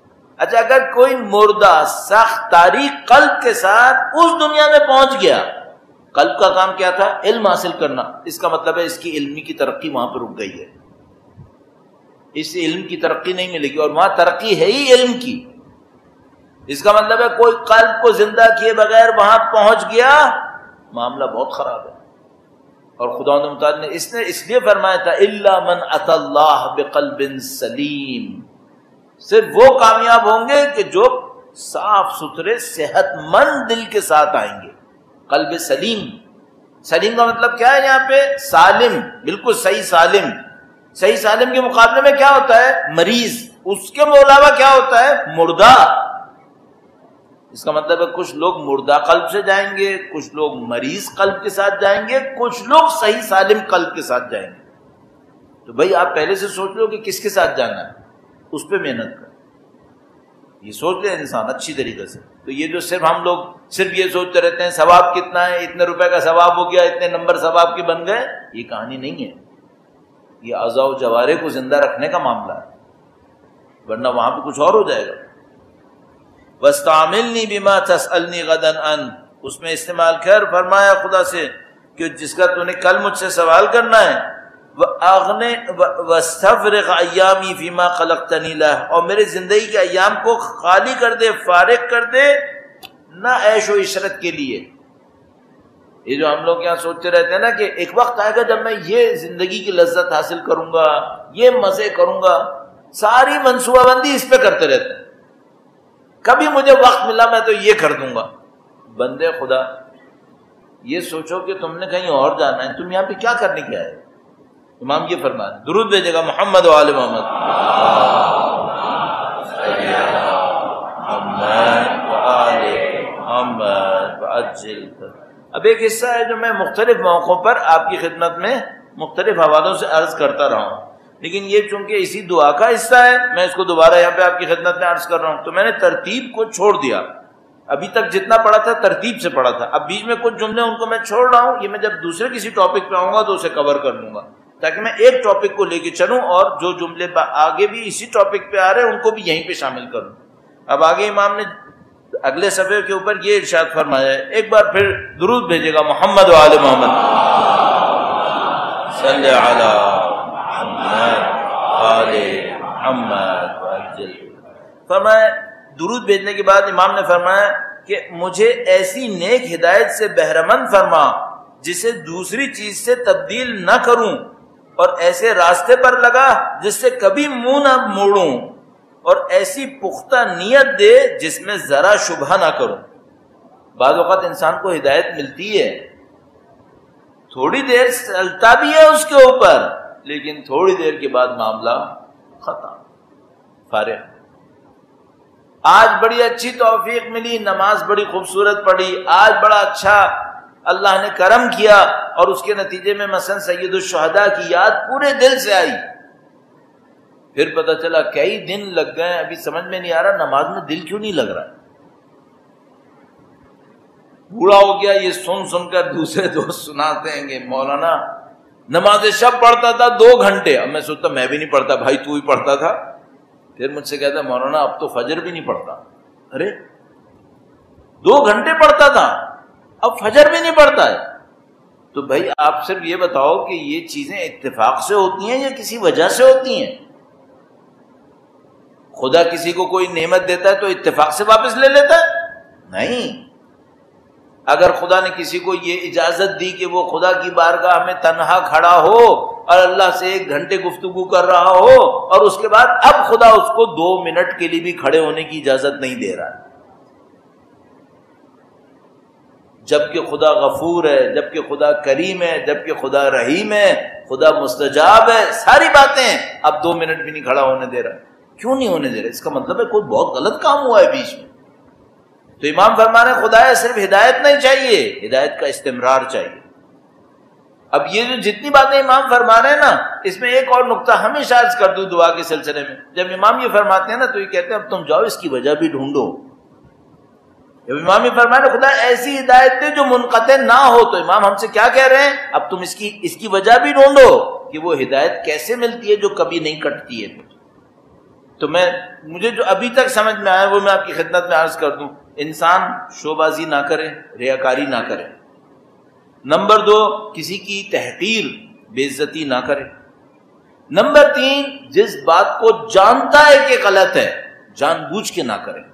اچھا اگر کوئی مردہ سخت تاریک قلب کے ساتھ اس دنیا میں پہنچ گیا، قلب کا کام کیا تھا؟ علم حاصل کرنا، اس کا مطلب ہے اس کی علمی کی ترقی وہاں پہ رک گئی ہے، اس سے علم کی ترقی نہیں ملے گی، اور وہاں ترقی ہے ہی علم کی۔ اس کا مطلب ہے کوئی قلب کو زندہ کیے بغیر وہاں پہنچ گیا، معاملہ بہت خراب ہے۔ اور خدا متعال نے اس لیے فرمایا تھا الا من اتى اللہ بقلب سلیم، صرف وہ کامیاب ہوں گے کہ جو صاف ستھرے صحت مند دل کے ساتھ آئیں گے۔ قلب سلیم، سلیم کا مطلب کیا ہے یہاں پہ؟ سالم، بالکل صحیح سالم۔ صحیح سالم کے مقابلے میں کیا ہوتا ہے؟ مریض۔ اس کے علاوہ کیا ہوتا ہے؟ مردہ۔ اس کا مطلب ہے کچھ لوگ مردہ قلب سے جائیں گے، کچھ لوگ مریض قلب کے ساتھ جائیں گے، کچھ لوگ صحیح سالم قلب کے ساتھ جائیں گے۔ تو بھائی آپ پہلے سے سوچ لو کہ کس کے ساتھ جانا ہے، اس پہ محنت کر، یہ سوچ لے انسان اچھی طریقے سے۔ تو یہ جو صرف ہم لوگ صرف یہ سوچتے رہتے ہیں ثواب کتنا ہے، اتنے روپے کا ثواب ہو گیا، اتنے نمبر ثواب کے بن گئے، یہ کہانی نہیں ہے۔ یہ اعضاء و جوارح کو زندہ رکھنے کا معاملہ ہے، ورنہ وہاں پہ کچھ اور ہو جائے گا۔ وَاسْتَعْمِلْنِي بِمَا تَسْأَلْنِي غَدًا عَنْ، اس میں استعمال کر فرمایا خدا سے کہ جس کا تو نے کل مجھ سے سوال کرنا ہے، وَاسْتَفْرِغْ أَيَّامِي فِي مَا خَلَقْتَنِي لَهُ، اور میرے زندگی کے ایام کو خالی کر دے، فارغ کر دے، نہ عیش و عشرت کے لیے۔ یہ جو ہم لوگ یہاں سوچتے رہتے ہیں نا کہ ایک وقت آئے گا جب میں یہ زندگی کی لذت حاصل کروں گا، یہ مزے کروں گا، ساری منصوبہ بندی اس پہ کرتے رہتے ہیں، کبھی مجھے وقت ملا میں تو یہ کر دوں گا۔ بندے خدا یہ سوچو کہ تم نے کہیں اور جانا ہے، تم یہاں پہ کیا کرنے کے آئے؟ امام یہ فرمایا، درود بھیجے گا محمد و آل محمد۔ اب ایک حصہ ہے جو میں مختلف موقعوں پر آپ کی خدمت میں مختلف حوالوں سے عرض کرتا رہا ہوں، لیکن یہ چونکہ اسی دعا کا حصہ ہے میں اس کو دوبارہ یہاں پہ آپ کی خدمت میں عرض کر رہا ہوں۔ تو میں نے ترتیب کو چھوڑ دیا، ابھی تک جتنا پڑھا تھا ترتیب سے پڑھا تھا، اب بیچ میں کچھ جملے ان کو میں چھوڑ رہا ہوں، یہ میں جب دوسرے کسی ٹاپک پہ آؤں گا تو اسے کور کر لوں گا، تاکہ میں ایک ٹاپک کو لے کے چلوں اور جو جملے آگے بھی اسی ٹاپک پہ آ رہے ہیں ان کو بھی یہیں پہ شامل کروں۔ اب آگے امام نے اگلے صفحے کے اوپر یہ ارشاد فرمایا ہے، ایک بار پھر درود بھیجے گا محمد و آل محمد، صلی علی محمد آل محمد وعجل۔ فرمایا درود بھیجنے کے بعد امام نے فرمایا کہ مجھے ایسی نیک ہدایت سے بہرمند فرما جسے دوسری چیز سے تبدیل نہ کروں، اور ایسے راستے پر لگا جس سے کبھی منہ نہ موڑوں، اور ایسی پختہ نیت دے جس میں ذرا شبہ نہ کروں۔ بعض اوقات انسان کو ہدایت ملتی ہے، تھوڑی دیر چلتا بھی ہے اس کے اوپر، لیکن تھوڑی دیر کے بعد معاملہ ختم، فارغ۔ آج بڑی اچھی توفیق ملی، نماز بڑی خوبصورت پڑھی، آج بڑا اچھا اللہ نے کرم کیا، اور اس کے نتیجے میں مثلا سید الشہداء کی یاد پورے دل سے آئی، پھر پتہ چلا کئی دن لگ گئے، ابھی سمجھ میں نہیں آ رہا نماز میں دل کیوں نہیں لگ رہا۔ بوڑھا ہو گیا، یہ سن سن کر دوسرے دوست سناتے ہیں کہ مولانا نماز شب پڑھتا تھا 2 گھنٹے، اب میں سوچتا میں بھی نہیں پڑھتا، بھائی تو ہی پڑھتا تھا۔ پھر مجھ سے کہتا مولانا اب تو فجر بھی نہیں پڑھتا۔ ارے 2 گھنٹے پڑھتا تھا، اب فجر بھی نہیں پڑھتا ہے۔ تو بھائی آپ صرف یہ بتاؤ کہ یہ چیزیں اتفاق سے ہوتی ہیں یا کسی وجہ سے ہوتی ہیں؟ خدا کسی کو کوئی نعمت دیتا ہے تو اتفاق سے واپس لے لیتا ہے؟ نہیں۔ اگر خدا نے کسی کو یہ اجازت دی کہ وہ خدا کی بارگاہ میں تنہا کھڑا ہو اور اللہ سے 1 گھنٹے گفتگو کر رہا ہو، اور اس کے بعد اب خدا اس کو 2 منٹ کے لیے بھی کھڑے ہونے کی اجازت نہیں دے رہا ہے، جبکہ خدا غفور ہے، جبکہ خدا کریم ہے، جبکہ خدا رحیم ہے، خدا مستجاب ہے، ساری باتیں، اب 2 منٹ بھی نہیں کھڑا ہونے دے رہا۔ کیوں نہیں ہونے دے رہا؟ اس کا مطلب ہے کوئی بہت غلط کام ہوا ہے بیچ میں۔ تو امام فرما رہے ہیں خدا صرف ہدایت نہیں چاہیے، ہدایت کا استمرار چاہیے۔ اب یہ جو جتنی باتیں امام فرما رہے ہیں نا، اس میں ایک اور نقطہ ہمیشہ عرض کر دوں دعا کے سلسلے میں، جب امام یہ فرماتے ہیں نا تو یہ کہتے ہیں اب تم جاؤ اس کی وجہ بھی ڈھونڈو۔ جب امام یہ فرما رہے ہیں خدا ایسی ہدایت دے جو منقطع نہ ہو، تو امام ہم سے کیا کہہ رہے ہیں؟ اب تم اس کی وجہ بھی ڈھونڈو کہ وہ ہدایت کیسے ملتی ہے جو کبھی نہیں کٹتی ہے۔ تو مجھے جو ابھی تک سمجھ میں آیا وہ میں آپ کی خدمت میں عرض کر دوں. انسان شوبازی نہ کرے، ریاکاری نہ کرے. نمبر 2، کسی کی تحقیر، بے عزتی نہ کرے. نمبر 3، جس بات کو جانتا ہے کہ غلط ہے جان بوجھ کے نہ کرے.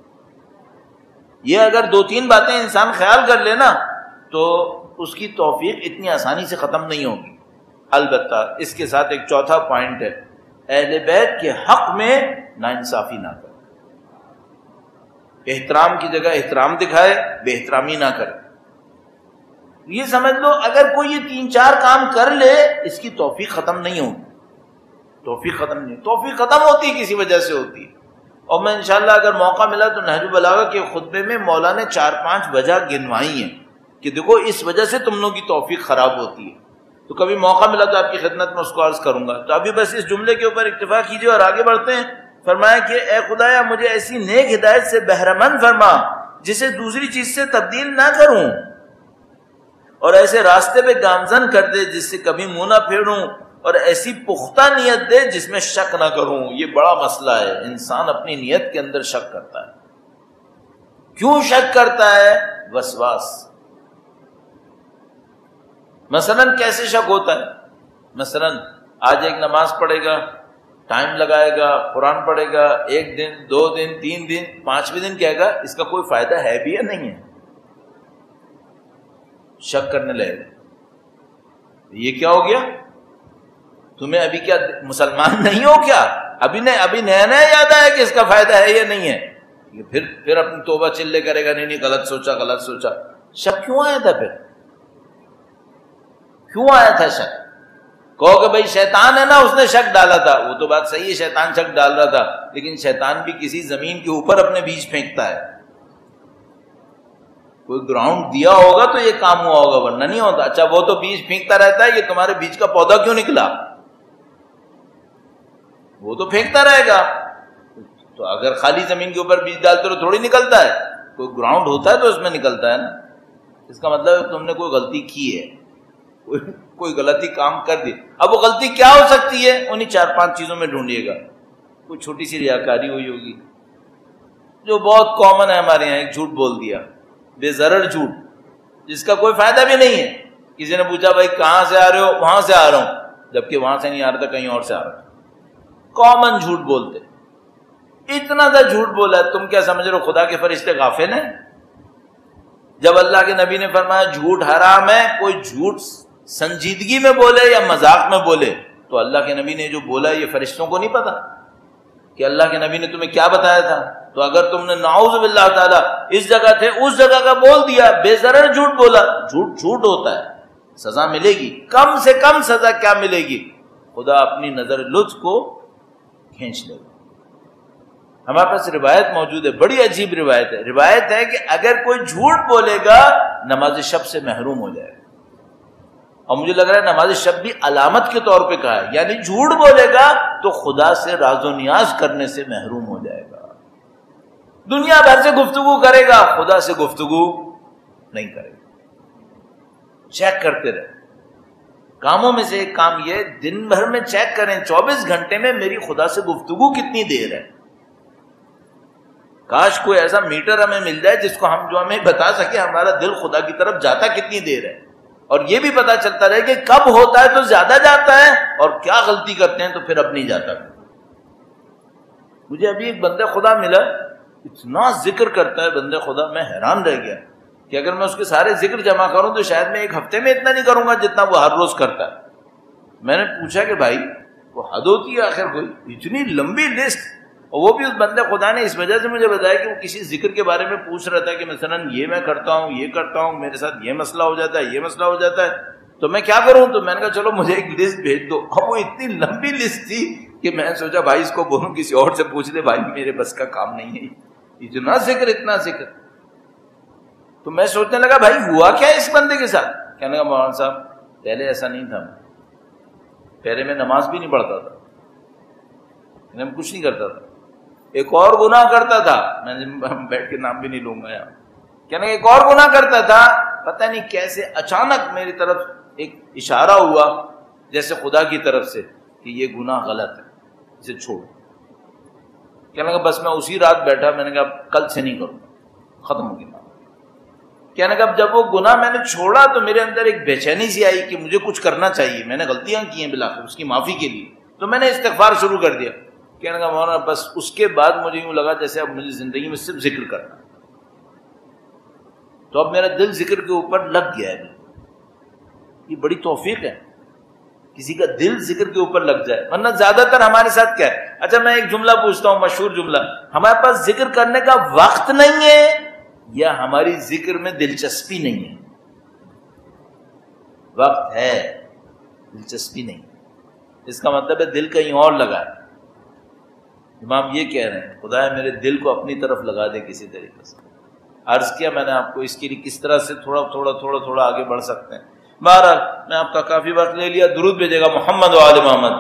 یہ اگر 2-3 باتیں انسان خیال کر لے نا تو اس کی توفیق اتنی آسانی سے ختم نہیں ہوگی. البتہ اس کے ساتھ ایک چوتھا پوائنٹ ہے، اہل بیت کے حق میں ناانصافی نہ کرے. احترام کی جگہ احترام دکھائے، بے احترامی نہ کرے. یہ سمجھ لو اگر کوئی یہ 3-4 کام کر لے اس کی توفیق ختم نہیں ہوگی. توفیق ختم نہیں، توفیق ختم ہوتی ہے کسی وجہ سے ہوتی ہے. اور میں انشاءاللہ اگر موقع ملا تو نہج البلاغہ کے خطبے میں مولا نے 4-5 وجہ گنوائی ہیں کہ دیکھو اس وجہ سے تم لوگوں کی توفیق خراب ہوتی ہے. تو کبھی موقع ملا تو آپ کی خدمت میں اس کو عرض کروں گا. تو ابھی بس اس جملے کے اوپر اکتفا کیجیے اور آگے بڑھتے ہیں. فرمایا کہ اے خدایا مجھے ایسی نیک ہدایت سے بہرمند فرما جسے دوسری چیز سے تبدیل نہ کروں، اور ایسے راستے پہ گامزن کر دے جس سے کبھی منہ نہ پھیروں، اور ایسی پختہ نیت دے جس میں شک نہ کروں. یہ بڑا مسئلہ ہے، انسان اپنی نیت کے اندر شک کرتا ہے. کیوں شک کرتا ہے؟ وسواس. مثلا کیسے شک ہوتا ہے؟ مثلا آج ایک نماز پڑھے گا، ٹائم لگائے گا، قرآن پڑھے گا، 1 دن 2 دن 3 دن 5ویں دن کہے گا اس کا کوئی فائدہ ہے بھی یا نہیں ہے، شک کرنے لگے گا. یہ کیا ہو گیا؟ تمہیں ابھی کیا مسلمان نہیں ہو کیا؟ ابھی نیا نیا یاد آیا کہ اس کا فائدہ ہے یا نہیں ہے. پھر اپنی توبہ چلے کرے گا، نہیں غلط سوچا. شک کیوں آیا تھا؟ پھر کیوں آیا تھا شک؟ کہو کہ بھائی شیطان ہے نا اس نے شک ڈالا تھا. وہ تو بات صحیح ہے، شیطان شک ڈال رہا تھا، لیکن شیطان بھی کسی زمین کے اوپر اپنے بیج پھینکتا ہے. کوئی گراؤنڈ دیا ہوگا تو یہ کام ہوا ہوگا، ورنہ نہیں ہوتا. اچھا وہ تو بیج پھینکتا رہتا ہے، یہ تمہارے بیج کا پودا کیوں نکلا؟ وہ تو پھینکتا رہے گا. تو اگر خالی زمین کے اوپر بیج ڈالتے تو تھوڑی نکلتا ہے، کوئی گراؤنڈ ہوتا ہے تو اس میں نکلتا ہے نا. اس کا مطلب ہے تم نے کوئی غلطی کی ہے، کوئی غلطی کام کر دی. اب وہ غلطی کیا ہو سکتی ہے؟ انہیں 4-5 چیزوں میں ڈھونڈیے گا. کوئی چھوٹی سی ریاکاری ہوئی ہوگی جو بہت کامن ہے ہمارے یہاں، ایک جھوٹ بول دیا، بے ضرر جھوٹ جس کا کوئی فائدہ بھی نہیں ہے. کسی نے پوچھا بھائی کہاں سے آ رہے ہو؟ وہاں سے آ رہا ہوں، جبکہ وہاں سے نہیں آ رہا تھا، کہیں اور سے آ رہا تھا. کامن جھوٹ بولتے. اتنا سا جھوٹ بولا ہے، تم کیا سمجھ رہے ہو خدا کے فرشتے غافل ہیں؟ جب اللہ کے نبی نے فرمایا جھوٹ حرام ہے، کوئی جھوٹ سنجیدگی میں بولے یا مذاق میں بولے، تو اللہ کے نبی نے جو بولا یہ فرشتوں کو نہیں پتا کہ اللہ کے نبی نے تمہیں کیا بتایا تھا؟ تو اگر تم نے نعوذ باللہ تعالیٰ اس جگہ تھے اس جگہ کا بول دیا، بے ضرر جھوٹ بولا، جھوٹ ہوتا ہے، سزا ملے گی. کم سے کم سزا کیا ملے گی؟ خدا اپنی نظر لطف کو کھینچ لے گا. ہمارے پاس روایت موجود ہے، بڑی عجیب روایت ہے. روایت ہے کہ اگر کوئی جھوٹ بولے گا نماز شب سے محروم ہو جائے گا. اور مجھے لگ رہا ہے نماز شب بھی علامت کے طور پہ کہا ہے، یعنی جھوٹ بولے گا تو خدا سے راز و نیاز کرنے سے محروم ہو جائے گا. دنیا بھر سے گفتگو کرے گا، خدا سے گفتگو نہیں کرے گا. چیک کرتے رہے. کاموں میں سے ایک کام یہ دن بھر میں چیک کریں 24 گھنٹے میں میری خدا سے گفتگو کتنی دیر ہے. کاش کوئی ایسا میٹر ہمیں مل جائے جس کو ہمیں بتا سکے ہمارا دل خدا کی طرف جاتا کتنی دیر ہے، اور یہ بھی پتا چلتا رہے کہ کب ہوتا ہے تو زیادہ جاتا ہے اور کیا غلطی کرتے ہیں تو پھر اب نہیں جاتا. مجھے ابھی ایک بندہ خدا ملا، اتنا ذکر کرتا ہے بندہ خدا، میں حیران رہ گیا کہ اگر میں اس کے سارے ذکر جمع کروں تو شاید میں ایک ہفتے میں اتنا نہیں کروں گا جتنا وہ ہر روز کرتا ہے. میں نے پوچھا کہ بھائی وہ حد ہوتی ہے آخر کوئی اتنی لمبی لسٹ. اور وہ بھی اس بندے خدا نے اس وجہ سے مجھے بتایا کہ وہ کسی ذکر کے بارے میں پوچھ رہا تھا کہ مثلا یہ میں کرتا ہوں، یہ کرتا ہوں، میرے ساتھ یہ مسئلہ ہو جاتا ہے، یہ مسئلہ ہو جاتا ہے، تو میں کیا کروں؟ تو میں نے کہا چلو مجھے ایک لسٹ بھیج دو. اب وہ اتنی لمبی لسٹ تھی کہ میں نے سوچا بھائی اس کو بولوں کسی اور سے پوچھ لے، بھائی میرے بس کا کام نہیں ہے، اتنا ذکر. تو میں سوچنے لگا بھائی ہوا کیا اس بندے کے ساتھ؟ کہنے لگا مولانا صاحب پہلے ایسا نہیں تھا، پہلے میں نماز بھی نہیں پڑھتا تھا، میں کچھ نہیں کرتا تھا، ایک اور گناہ کرتا تھا، میں بیٹھ کے نام بھی نہیں لوں گا یہاں. کہنے ایک اور گناہ کرتا تھا، پتہ نہیں کیسے اچانک میری طرف ایک اشارہ ہوا جیسے خدا کی طرف سے کہ یہ گناہ غلط ہے، اسے چھوڑ. کہنے لگا بس میں اسی رات بیٹھا، میں نے کہا کل سے نہیں کروں گا، ختم ہو گیا۔ کہنے لگا جب وہ گناہ میں نے چھوڑا تو میرے اندر ایک بے چینی سی آئی کہ مجھے کچھ کرنا چاہیے، میں نے غلطیاں کی ہیں بالآخر اس کی معافی کے لیے، تو میں نے استغفار شروع کر دیا۔ کہنے لگا مولانا بس اس کے بعد مجھے یوں لگا جیسے اب مجھے زندگی میں صرف ذکر کرنا، تو اب میرا دل ذکر کے اوپر لگ گیا ہے۔ یہ بڑی توفیق ہے کسی کا دل ذکر کے اوپر لگ جائے، ورنہ زیادہ تر ہمارے ساتھ کیا ہے؟ اچھا میں ایک جملہ پوچھتا ہوں، مشہور جملہ، ہمارے پاس ذکر کرنے کا وقت نہیں ہے یا ہماری ذکر میں دلچسپی نہیں ہے؟ وقت ہے، دلچسپی نہیں، اس کا مطلب ہے دل کہیں اور لگا ہے۔ امام یہ کہہ رہے ہیں خدایا میرے دل کو اپنی طرف لگا دے کسی طریقے سے۔ عرض کیا میں نے آپ کو اس کے لیے کس طرح سے تھوڑا آگے بڑھ سکتے ہیں۔ بہرحال میں آپ کا کافی وقت لے لیا، درود بھیجے گا محمد و آل محمد،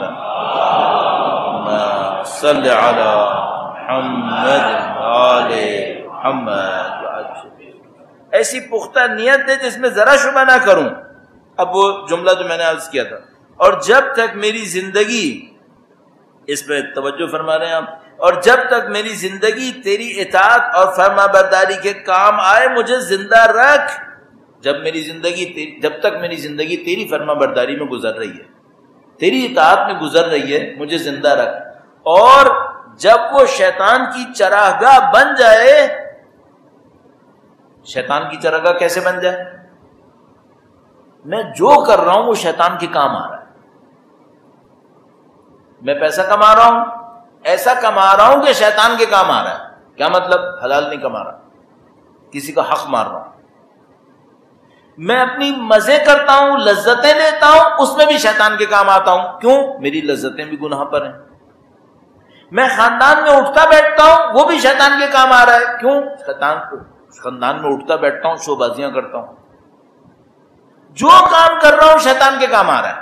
صلی علی محمد آل محمد۔ ایسی پختہ نیت دے جس میں ذرا شبہ نہ کروں۔ اب وہ جملہ جو میں نے عرض کیا تھا، اور جب تک میری زندگی، اس پہ توجہ فرما رہے ہیں آپ، اور جب تک میری زندگی تیری اطاعت اور فرما برداری کے کام آئے مجھے زندہ رکھ۔ جب تک میری زندگی تیری فرما برداری میں گزر رہی ہے، تیری اطاعت میں گزر رہی ہے، مجھے زندہ رکھ۔ اور جب وہ شیطان کی چراگاہ بن جائے، شیطان کی چراگاہ کیسے بن جائے؟ میں جو کر رہا ہوں وہ شیطان کے کام آ رہا ہے۔ میں پیسہ کما رہا ہوں، ایسا کما رہا ہوں کہ شیطان کے کام آ رہا ہے۔ کیا مطلب؟ حلال نہیں کما رہا، کسی کا حق مار رہا ہوں۔ میں اپنی مزے کرتا ہوں، لذتیں لیتا ہوں، اس میں بھی شیطان کے کام آتا ہوں۔ کیوں؟ میری لذتیں بھی گناہ پر ہیں۔ میں خاندان میں اٹھتا بیٹھتا ہوں، وہ بھی شیطان کے کام آ رہا ہے۔ کیوں؟ خاندان میں اٹھتا بیٹھتا ہوں، شو بازیاں کرتا ہوں، جو کام کر رہا ہوں شیطان کے کام آ رہا ہے۔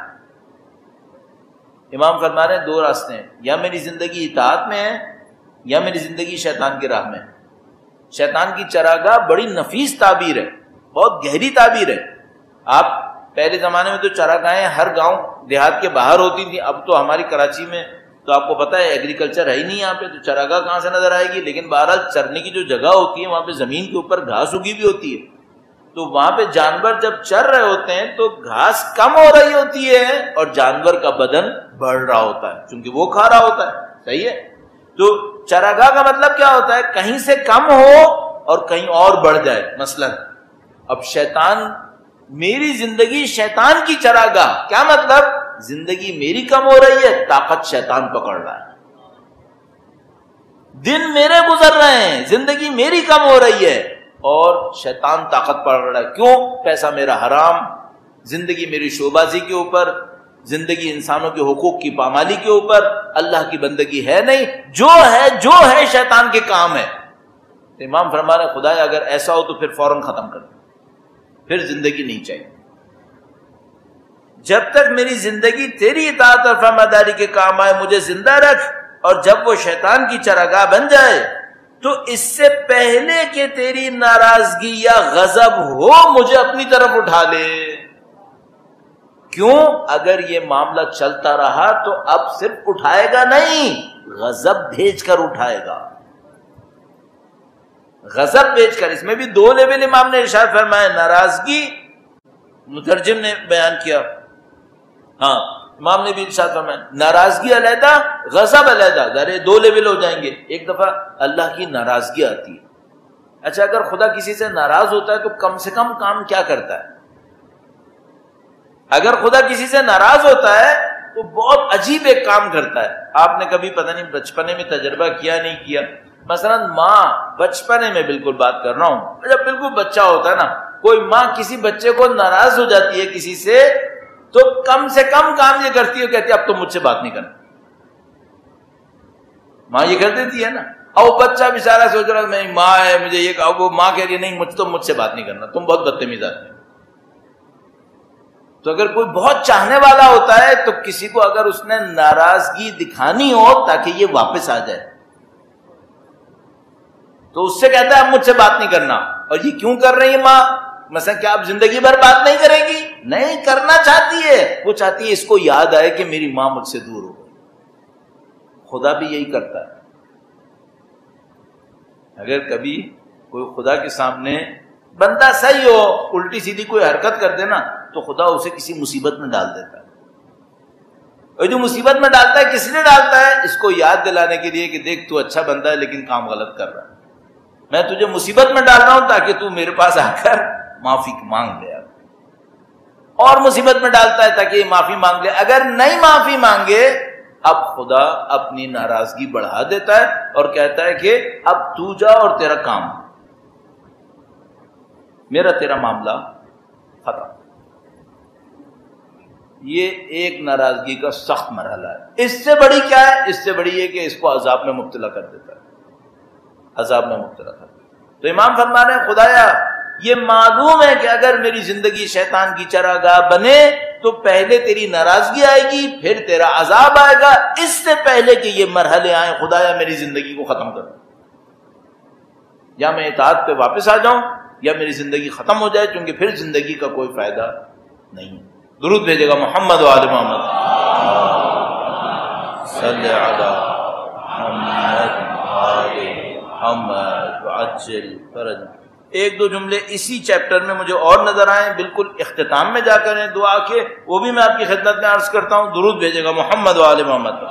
امام فرما رہے ہیں دو راستے ہیں، یا میری زندگی اطاعت میں ہے یا میری زندگی شیطان کی راہ میں ہے۔ شیطان کی چراگاہ بڑی نفیس تعبیر ہے، بہت گہری تعبیر ہے۔ آپ پہلے زمانے میں تو چراگاہیں ہر گاؤں دیہات کے باہر ہوتی تھیں، اب تو ہماری کراچی میں تو آپ کو پتہ ہے ایگریکلچر ہے ہی نہیں یہاں پہ، تو چراگاہ کہاں سے نظر آئے گی؟ لیکن بہرحال چرنے کی جو جگہ ہوتی ہے وہاں پہ زمین کے اوپر گھاس اگی بھی ہوتی ہے، تو وہاں پہ جانور جب چر رہے ہوتے ہیں تو گھاس کم ہو رہی ہوتی ہے اور جانور کا بدن بڑھ رہا ہوتا ہے کیونکہ وہ کھا رہا ہوتا ہے۔ صحیح ہے؟ تو چراگاہ کا مطلب کیا ہوتا ہے؟ کہیں سے کم ہو اور کہیں اور بڑھ جائے۔ مثلا اب شیطان، میری زندگی شیطان کی چراگاہ، کیا مطلب؟ زندگی میری کم ہو رہی ہے، طاقت شیطان پکڑ رہا ہے۔ دن میرے گزر رہے ہیں، زندگی میری کم ہو رہی ہے اور شیطان طاقت پکڑ رہا ہے۔ کیوں؟ پیسہ میرا حرام، زندگی میری شوبازی کے اوپر، زندگی انسانوں کے حقوق کی پامالی کے اوپر، اللہ کی بندگی ہے نہیں، جو ہے شیطان کے کام ہے۔ تو امام فرما رہے خدایا اگر ایسا ہو تو پھر فوراً ختم کر دو، پھر زندگی نہیں چاہیے۔ جب تک میری زندگی تیری اطاعت اور فرمانبرداری کے کام آئے مجھے زندہ رکھ، اور جب وہ شیطان کی چراگاہ بن جائے تو اس سے پہلے کہ تیری ناراضگی یا غضب ہو مجھے اپنی طرف اٹھا لے۔ کیوں؟ اگر یہ معاملہ چلتا رہا تو اب صرف اٹھائے گا نہیں، غضب بھیج کر اٹھائے گا، غضب بھیج کر۔ اس میں بھی دو لیول امام نے ارشاد فرمایا، ناراضگی مترجم نے بیان کیا، ہاں امام نے بھی ارشاد فرمایا ناراضگی علیحدہ، غضب علیحدہ، ذرے دو لیول ہو جائیں گے۔ ایک دفعہ اللہ کی ناراضگی آتی ہے۔ اچھا اگر خدا کسی سے ناراض ہوتا ہے تو کم سے کم کام کیا کرتا ہے؟ اگر خدا کسی سے ناراض ہوتا ہے تو بہت عجیب ایک کام کرتا ہے۔ آپ نے کبھی پتہ نہیں بچپنے میں تجربہ کیا نہیں کیا، مثلا ماں، بچپنے میں بالکل بات کر رہا ہوں، جب بالکل بچہ ہوتا ہے نا، کوئی ماں کسی بچے کو ناراض ہو جاتی ہے کسی سے تو کم سے کم کام یہ کرتی ہے، کہتی ہے اب تو مجھ سے بات نہیں کرنا۔ ماں یہ کر دیتی ہے نا، اور بچہ بیچارہ سوچ رہا ہے میری ماں ہے مجھے یہ کہا، وہ ماں کہہ رہی ہے نہیں مجھ سے بات نہیں کرنا، تم بہت بدتمیز آدمی ہو۔ تو اگر کوئی بہت چاہنے والا ہوتا ہے تو کسی کو اگر اس نے ناراضگی دکھانی ہو تاکہ یہ واپس آ جائے تو اس سے کہتا ہے اب مجھ سے بات نہیں کرنا۔ اور یہ کیوں کر رہی ہے ماں؟ مثلا کیا آپ زندگی بھر بات نہیں کرے گی؟ نہیں کرنا چاہتی ہے، وہ چاہتی ہے اس کو یاد آئے کہ میری ماں مجھ سے دور ہو گئی۔ خدا بھی یہی کرتا ہے، اگر کبھی کوئی خدا کے سامنے بندہ صحیح ہو، الٹی سیدھی کوئی حرکت کر دے نا تو خدا اسے کسی مصیبت میں ڈال دیتا ہے. اور جو مصیبت میں ڈالتا ہے کس لیے ڈالتا ہے؟ اس کو یاد دلانے کے لیے کہ دیکھ تو اچھا بندہ ہے لیکن کام غلط کر رہا ہے. میں تجھے مصیبت میں ڈال رہا ہوں تاکہ تو میرے پاس آ کر معافی مانگ لے. اور مصیبت میں ڈالتا ہے تاکہ یہ معافی مانگ لے. اگر نہیں معافی مانگے اب خدا اپنی ناراضگی بڑھا دیتا ہے اور کہتا ہے کہ اب تو جا اور تیرا کام، میرا تیرا معاملہ ختم. یہ ایک ناراضگی کا سخت مرحلہ ہے. اس سے بڑی کیا ہے؟ اس سے بڑی یہ کہ اس کو عذاب میں مبتلا کر دیتا ہے، عذاب میں مبتلا کر دیتا ہے. تو امام فرما رہے ہیں خدایا یہ معلوم ہے کہ اگر میری زندگی شیطان کی چراگاہ بنے تو پہلے تیری ناراضگی آئے گی، پھر تیرا عذاب آئے گا. اس سے پہلے کہ یہ مرحلے آئیں خدایا میری زندگی کو ختم کر، یا میں اطاعت پہ واپس آ جاؤں یا میری زندگی ختم ہو جائے، کیونکہ پھر زندگی کا کوئی فائدہ نہیں. درود بھیجے گا محمد و آل محمد صلی علی محمد آل محمد وعجل فرج. ایک دو جملے اسی چیپٹر میں مجھے اور نظر آئیں، بالکل اختتام میں جا کر ہیں دعا کے، وہ بھی میں آپ کی خدمت میں عرض کرتا ہوں. درود بھیجے گا محمد و آل محمد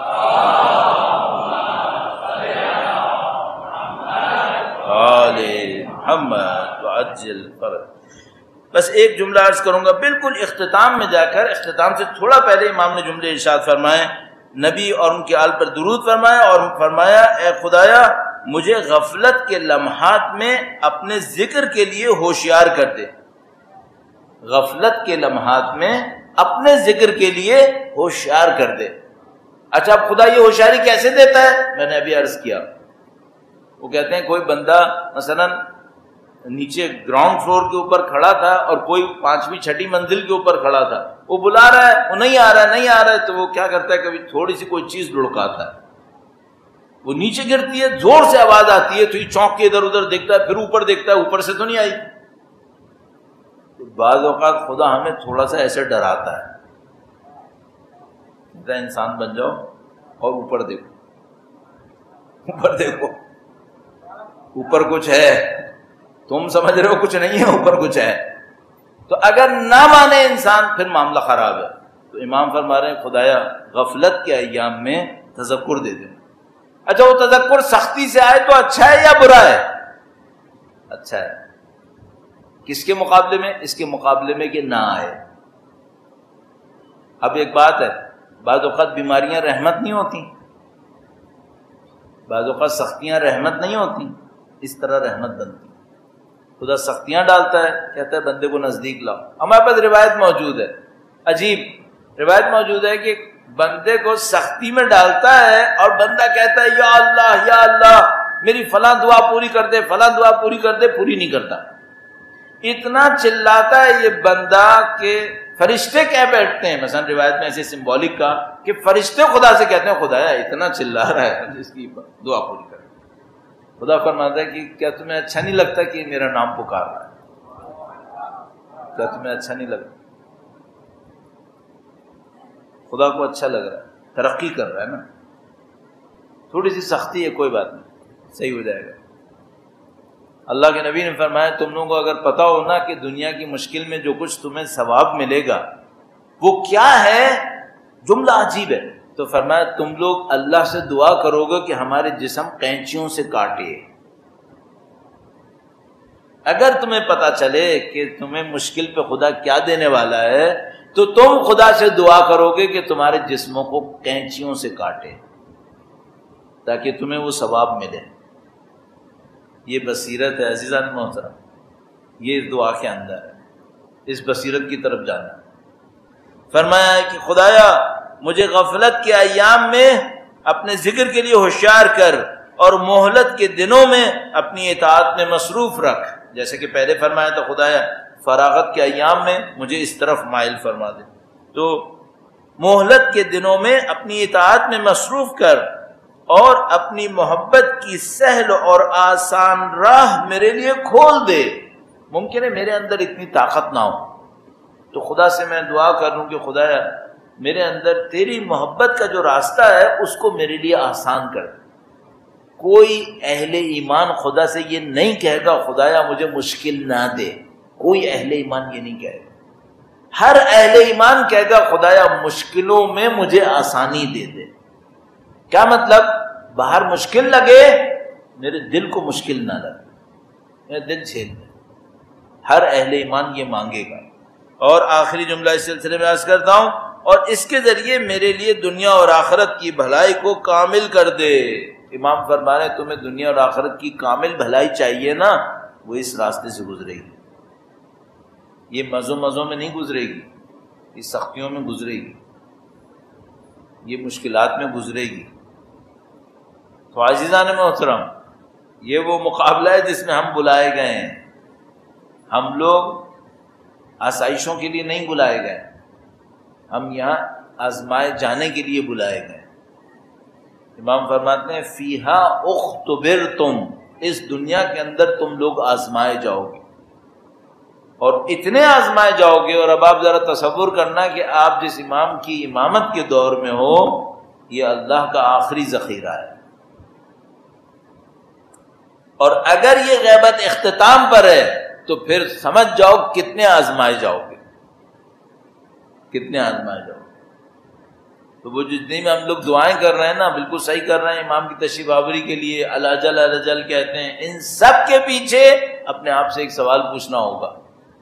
آل محمد وعجل فرج. بس ایک جملہ عرض کروں گا بالکل اختتام میں جا کر. اختتام سے تھوڑا پہلے امام نے جملے ارشاد فرمائے، نبی اور ان کے آل پر درود فرمایا اور فرمایا اے خدایا مجھے غفلت کے لمحات میں اپنے ذکر کے لیے ہوشیار کر دے. غفلت کے لمحات میں اپنے ذکر کے لیے ہوشیار کر دے. اچھا اب خدا یہ ہوشیاری کیسے دیتا ہے؟ میں نے ابھی عرض کیا. وہ کہتے ہیں کوئی بندہ مثلا نیچے گراؤنڈ فلور کے اوپر کھڑا تھا اور کوئی 5ویں 6ٹھی منزل کے اوپر کھڑا تھا، وہ بلا رہا ہے، وہ نہیں آ رہا ہے نہیں آ رہا ہے، تو وہ کیا کرتا ہے کبھی تھوڑی سی کوئی چیز لڑکاتا ہے، وہ نیچے گرتی ہے، زور سے آواز آتی ہے تو یہ چونک کے ادھر ادھر دیکھتا ہے، پھر اوپر دیکھتا ہے، اوپر سے تو نہیں آئی. بعض اوقات خدا ہمیں تھوڑا سا ایسے ڈراتا ہے، کہتا ہے انسان بن جاؤ اور اوپر دیکھو، اوپر دیکھو، اوپر کچھ ہے، تم سمجھ رہے ہو کچھ نہیں ہے، اوپر کچھ ہے. تو اگر نہ مانے انسان پھر معاملہ خراب ہے. تو امام فرما رہے ہیں خدایا غفلت کے ایام میں تذکر دے دیں. اچھا وہ تذکر سختی سے آئے تو اچھا ہے یا برا ہے؟ اچھا ہے. کس کے مقابلے میں؟ اس کے مقابلے میں کہ نہ آئے. اب ایک بات ہے، بعض اوقات بیماریاں رحمت نہیں ہوتی، بعض اوقات سختیاں رحمت نہیں ہوتی، اس طرح رحمت بنتی. خدا سختیاں ڈالتا ہے، کہتا ہے بندے کو نزدیک لاؤ. ہمارے پاس روایت موجود ہے، عجیب روایت موجود ہے کہ بندے کو سختی میں ڈالتا ہے اور بندہ کہتا ہے یا اللہ میری فلاں دعا پوری کر دے، فلاں دعا پوری کر دے، پوری نہیں کرتا. اتنا چلاتا ہے یہ بندہ کہ فرشتے کہہ بیٹھتے ہیں. مثلا روایت میں ایسے سمبولک کا کہ فرشتے خدا سے کہتے ہیں خدایا اتنا چلا رہا ہے جس کی دعا پوری کر. خدا فرماتا ہے کہ کیا تمہیں اچھا نہیں لگتا کہ میرا نام پکار رہا ہے؟ کیا تمہیں اچھا نہیں لگتا؟ خدا کو اچھا لگ رہا ہے، ترقی کر رہا ہے نا. تھوڑی سی سختی ہے، کوئی بات نہیں، صحیح ہو جائے گا. اللہ کے نبی نے فرمایا تم لوگوں کو اگر پتا ہو نا کہ دنیا کی مشکل میں جو کچھ تمہیں ثواب ملے گا وہ کیا ہے، جملہ عجیب ہے. تو فرمایا تم لوگ اللہ سے دعا کرو گے کہ ہمارے جسم قینچیوں سے کاٹے. اگر تمہیں پتا چلے کہ تمہیں مشکل پہ خدا کیا دینے والا ہے تو تم خدا سے دعا کرو گے کہ تمہارے جسموں کو قینچیوں سے کاٹے تاکہ تمہیں وہ ثواب ملے. یہ بصیرت ہے عزیزان محترم، یہ اس دعا کے اندر ہے، اس بصیرت کی طرف جانا. فرمایا ہے کہ خدایا مجھے غفلت کے ایام میں اپنے ذکر کے لیے ہوشیار کر اور مہلت کے دنوں میں اپنی اطاعت میں مصروف رکھ. جیسے کہ پہلے فرمایا تھا خدایا فراغت کے ایام میں مجھے اس طرف مائل فرما دے، تو مہلت کے دنوں میں اپنی اطاعت میں مصروف کر اور اپنی محبت کی سہل اور آسان راہ میرے لیے کھول دے. ممکن ہے میرے اندر اتنی طاقت نہ ہو تو خدا سے میں دعا کر لوں کہ خدایا میرے اندر تیری محبت کا جو راستہ ہے اس کو میرے لیے آسان کر دے. کوئی اہل ایمان خدا سے یہ نہیں کہے گا خدایا مجھے مشکل نہ دے. کوئی اہل ایمان یہ نہیں کہے گا. ہر اہل ایمان کہے گا خدایا مشکلوں میں مجھے آسانی دے دے. کیا مطلب؟ باہر مشکل لگے میرے دل کو مشکل نہ لگے, میرا دل چھیل دے. ہر اہل ایمان یہ مانگے گا. اور آخری جملہ اس سلسلے میں عرض کرتا ہوں, اور اس کے ذریعے میرے لیے دنیا اور آخرت کی بھلائی کو کامل کر دے. امام فرما رہے ہیں تمہیں دنیا اور آخرت کی کامل بھلائی چاہیے نا, وہ اس راستے سے گزرے گی. یہ مزوں میں نہیں گزرے گی, یہ سختیوں میں گزرے گی, یہ مشکلات میں گزرے گی. تو عزیزان محترم, یہ وہ مقابلہ ہے جس میں ہم بلائے گئے ہیں. ہم لوگ آسائشوں کے لیے نہیں بلائے گئے, ہم یہاں آزمائے جانے کے لیے بلائے گئے. امام فرماتے ہیں فیہا اختبرتم, اس دنیا کے اندر تم لوگ آزمائے جاؤ گے, اور اتنے آزمائے جاؤ گے. اور اب آپ ذرا تصور کرنا کہ آپ جس امام کی امامت کے دور میں ہو, یہ اللہ کا آخری ذخیرہ ہے. اور اگر یہ غیبت اختتام پر ہے تو پھر سمجھ جاؤ کتنے آزمائے جاؤ گے, کتنے آزمائے جاؤ گے. تو وہ جتنی میں ہم لوگ دعائیں کر رہے ہیں نا, بالکل صحیح کر رہے ہیں. امام کی تشریف آوری کے لیے الجل کہتے ہیں. ان سب کے پیچھے اپنے آپ سے ایک سوال پوچھنا ہوگا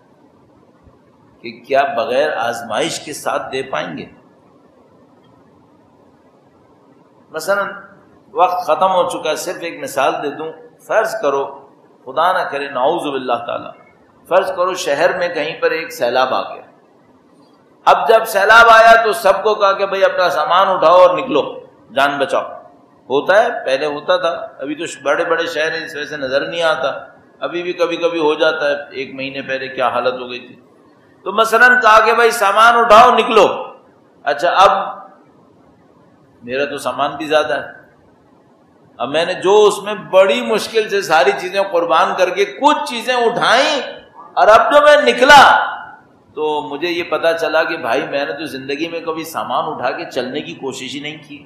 کہ کیا بغیر آزمائش کے ساتھ دے پائیں گے؟ مثلا وقت ختم ہو چکا ہے, صرف ایک مثال دے دوں. فرض کرو, خدا نہ کرے, نعوذ باللہ تعالی, فرض کرو شہر میں کہیں پر ایک سیلاب آ گیا. اب جب سیلاب آیا تو سب کو کہا کہ بھئی اپنا سامان اٹھاؤ اور نکلو, جان بچاؤ. ہوتا ہے, پہلے ہوتا تھا, ابھی تو بڑے بڑے شہر ہیں اس وجہ سے نظر نہیں آتا. ابھی بھی کبھی کبھی ہو جاتا ہے. 1 مہینے پہلے کیا حالت ہو گئی تھی. تو مثلا کہا کہ بھئی سامان اٹھاؤ نکلو. اچھا, اب میرا تو سامان بھی زیادہ ہے, اب میں نے جو اس میں بڑی مشکل سے ساری چیزیں قربان کر کے کچھ چیزیں اٹھائیں, اور اب جو میں نکلا تو مجھے یہ پتا چلا کہ بھائی میں نے تو زندگی میں کبھی سامان اٹھا کے چلنے کی کوشش ہی نہیں کی,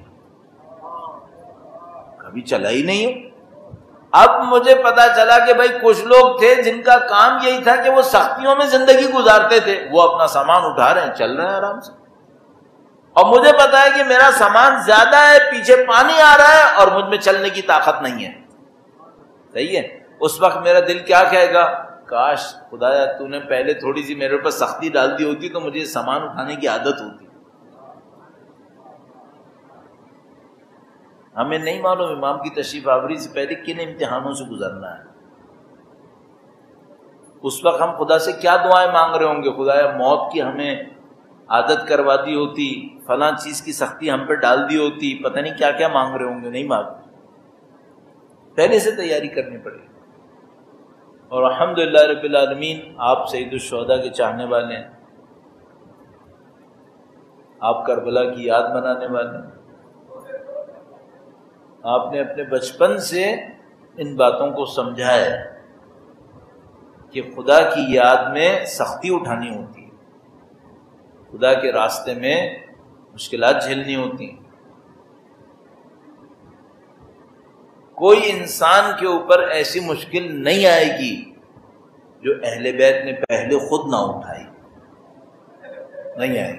کبھی چلا ہی نہیں ہوں. اب مجھے پتا چلا کہ بھائی کچھ لوگ تھے جن کا کام یہی تھا کہ وہ سختیوں میں زندگی گزارتے تھے, وہ اپنا سامان اٹھا رہے ہیں, چل رہے ہیں آرام سے. اور مجھے پتا ہے کہ میرا سامان زیادہ ہے, پیچھے پانی آ رہا ہے اور مجھ میں چلنے کی طاقت نہیں ہے. صحیح ہے. اس وقت میرا دل کیا کہے گا, کاش خدایا تو نے پہلے تھوڑی سی میرے اوپر سختی ڈال دی ہوتی تو مجھے سامان اٹھانے کی عادت ہوتی. ہمیں نہیں معلوم امام کی تشریف آوری سے پہلے کن امتحانوں سے گزرنا ہے. اس وقت ہم خدا سے کیا دعائیں مانگ رہے ہوں گے, خدایا موت کی ہمیں عادت کروا دی ہوتی, فلاں چیز کی سختی ہم پہ ڈال دی ہوتی, پتہ نہیں کیا کیا مانگ رہے ہوں گے. نہیں مانگ, پہلے سے تیاری کرنی پڑے گی. اور الحمدللہ رب العالمین, آپ سید الشہداء کے چاہنے والے ہیں, آپ کربلا کی یاد منانے والے ہیں. آپ نے اپنے بچپن سے ان باتوں کو سمجھا ہے کہ خدا کی یاد میں سختی اٹھانی ہوتی ہے, خدا کے راستے میں مشکلات جھیلنی ہوتی ہیں. کوئی انسان کے اوپر ایسی مشکل نہیں آئے گی جو اہل بیت نے پہلے خود نہ اٹھائی, نہیں آئے گی.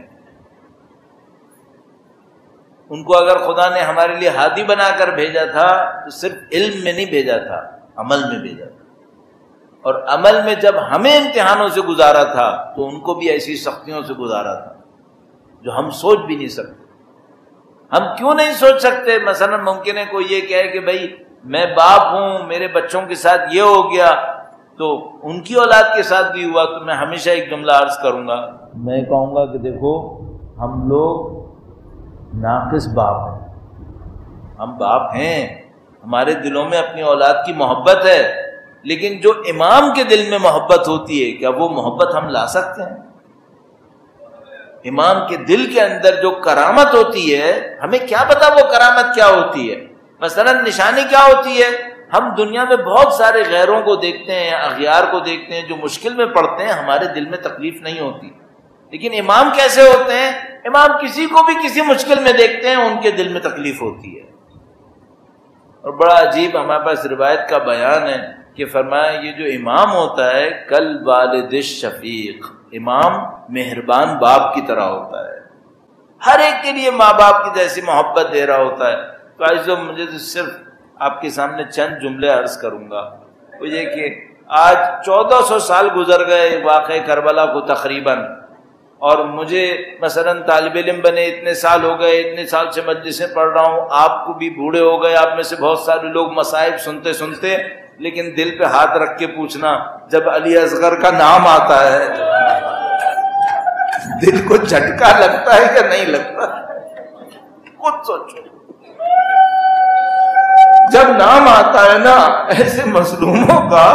ان کو اگر خدا نے ہمارے لیے ہادی بنا کر بھیجا تھا تو صرف علم میں نہیں بھیجا تھا, عمل میں بھیجا تھا. اور عمل میں جب ہمیں امتحانوں سے گزارا تھا تو ان کو بھی ایسی سختیوں سے گزارا تھا جو ہم سوچ بھی نہیں سکتے. ہم کیوں نہیں سوچ سکتے؟ مثلا ممکن ہے کوئی یہ کہے کہ بھائی میں باپ ہوں, میرے بچوں کے ساتھ یہ ہو گیا تو ان کی اولاد کے ساتھ بھی ہوا. تو میں ہمیشہ ایک جملہ عرض کروں گا, میں کہوں گا کہ دیکھو ہم لوگ ناقص باپ ہیں, ہم باپ ہیں, ہمارے دلوں میں اپنی اولاد کی محبت ہے, لیکن جو امام کے دل میں محبت ہوتی ہے کیا وہ محبت ہم لا سکتے ہیں؟ امام کے دل کے اندر جو کرامت ہوتی ہے, ہمیں کیا پتا وہ کرامت کیا ہوتی ہے. مثلا نشانی کیا ہوتی ہے, ہم دنیا میں بہت سارے غیروں کو دیکھتے ہیں, اغیار کو دیکھتے ہیں جو مشکل میں پڑتے ہیں, ہمارے دل میں تکلیف نہیں ہوتی. لیکن امام کیسے ہوتے ہیں؟ امام کسی کو بھی کسی مشکل میں دیکھتے ہیں, ان کے دل میں تکلیف ہوتی ہے. اور بڑا عجیب ہمارے پاس روایت کا بیان ہے کہ فرمایا یہ جو امام ہوتا ہے کل والد الشفیق، امام مہربان باپ کی طرح ہوتا ہے، ہر ایک کے لیے ماں باپ کی جیسی محبت دے رہا ہوتا ہے۔ تو عزیزو مجھے تو صرف آپ کے سامنے چند جملے عرض کروں گا، وہ یہ کہ آج 1400 سال گزر گئے واقعہ کربلا کو تقریباً، اور مجھے مثلا طالب علم بنے اتنے سال ہو گئے، اتنے سال سے مجلسیں پڑھ رہا ہوں، آپ کو بھی بوڑھے ہو گئے، آپ میں سے بہت سارے لوگ مصائب سنتے سنتے، لیکن دل پہ ہاتھ رکھ کے پوچھنا جب علی اصغر کا نام آتا ہے دل کو جھٹکا لگتا ہے یا نہیں لگتا؟ خود سوچو، جب نام آتا ہے نا ایسے مظلوموں کا،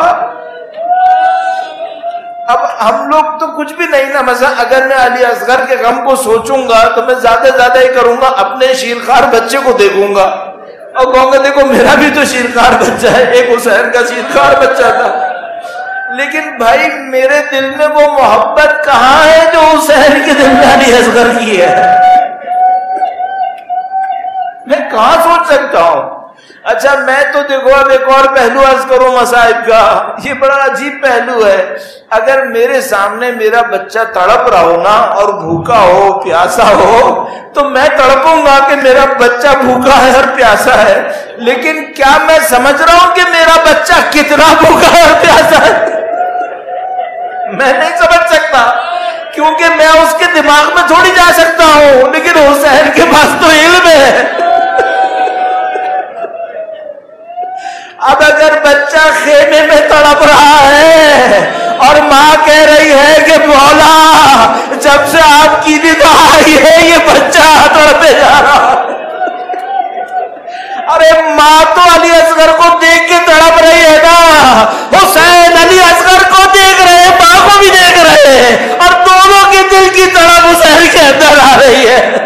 اب ہم لوگ تو کچھ بھی نہیں نا، مثلا اگر میں علی اصغر کے غم کو سوچوں گا تو میں زیادہ زیادہ ہی کروں گا، اپنے شیرخوار بچے کو دیکھوں گا اور کہوں گا دیکھو میرا بھی تو شیرخوار بچہ ہے، ایک حسین کا شیرخوار بچہ تھا، لیکن بھائی میرے دل میں وہ محبت کہاں ہے جو حسین کے دل میں علی اصغر کی ہے؟ میں کہاں سوچ سکتا ہوں؟ اچھا میں تو دیکھو اب ایک اور پہلو عرض کروں مصائب کا، یہ بڑا عجیب پہلو ہے، اگر میرے سامنے میرا بچہ تڑپ رہا ہو نا اور بھوکا ہو پیاسا ہو تو میں تڑپوں گا کہ میرا بچہ بھوکا ہے اور پیاسا ہے، لیکن کیا میں سمجھ رہا ہوں کہ میرا بچہ کتنا بھوکا ہے اور پیاسا ہے؟ میں نہیں سمجھ سکتا، کیونکہ میں اس کے دماغ میں تھوڑی جا سکتا ہوں، لیکن حسین کے پاس تو علم ہے۔ اب اگر بچہ خیمے میں تڑپ رہا ہے اور ماں کہہ رہی ہے کہ مولا جب سے آپ کی ندا آئی ہے یہ بچہ تڑپے جا رہا، ارے ماں تو علی اصغر کو دیکھ کے تڑپ رہی ہے نا، حسین علی اصغر کو دیکھ رہے ہیں، ماں کو بھی دیکھ رہے ہیں، اور دونوں کے دل کی تڑپ حسین کے اندر آ رہی ہے۔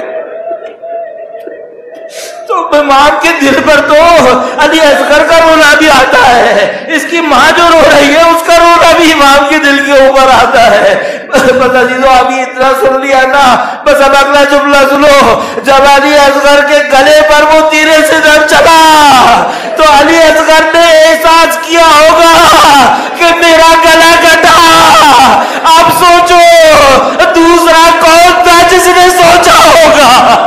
تو امام کے دل پر تو علی اصغر کا رونا بھی آتا ہے، اس کی ماں جو رو رہی ہے اس کا رونا بھی امام کے دل کے اوپر آتا ہے۔ بس عزیزو ابھی اتنا سن لیا نا، بس اب اگلا جملہ سنو، جب علی اصغر کے گلے پر وہ تیرے سے جب چلا تو علی اصغر نے احساس کیا ہوگا کہ میرا گلا کٹا۔ اب سوچو دوسرا کون تھا جس نے سوچا ہوگا؟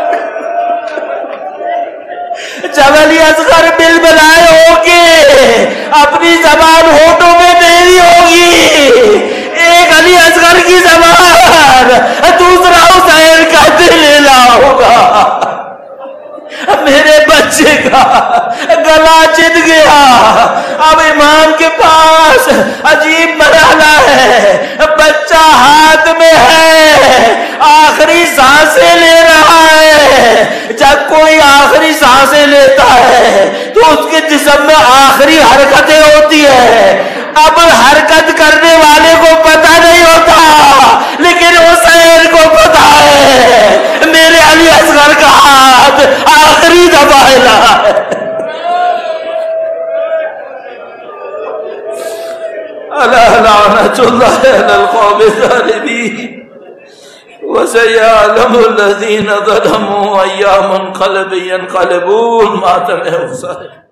جب علی اصغر بل بلائے ہوگے اپنی زبان ہونٹوں میں میری ہوگی، ایک علی اصغر کی زبان دوسرا حسین کا دل لیلا ہوگا، میرے بچے کا گلا چت گیا۔ اب امام کے پاس عجیب مرحلہ ہے، بچہ ہاتھ میں ہے، آخری سانسیں لے رہا ہے، جب کوئی آخری سانسیں لیتا ہے تو اس کے جسم میں آخری حرکتیں ہوتی ہے، اب حرکت کرنے والے کو پتہ نہیں ہوتا، لیکن حسین کو پتہ ہے میرے علی اصغر کا ہاتھ آخری دفعہ ہلا ہے۔ اللہ لعنت اللہ علی القوم الظالمین وسيعلم الذين ظلموا أيام منقلب ينقلبون ماتم حسین۔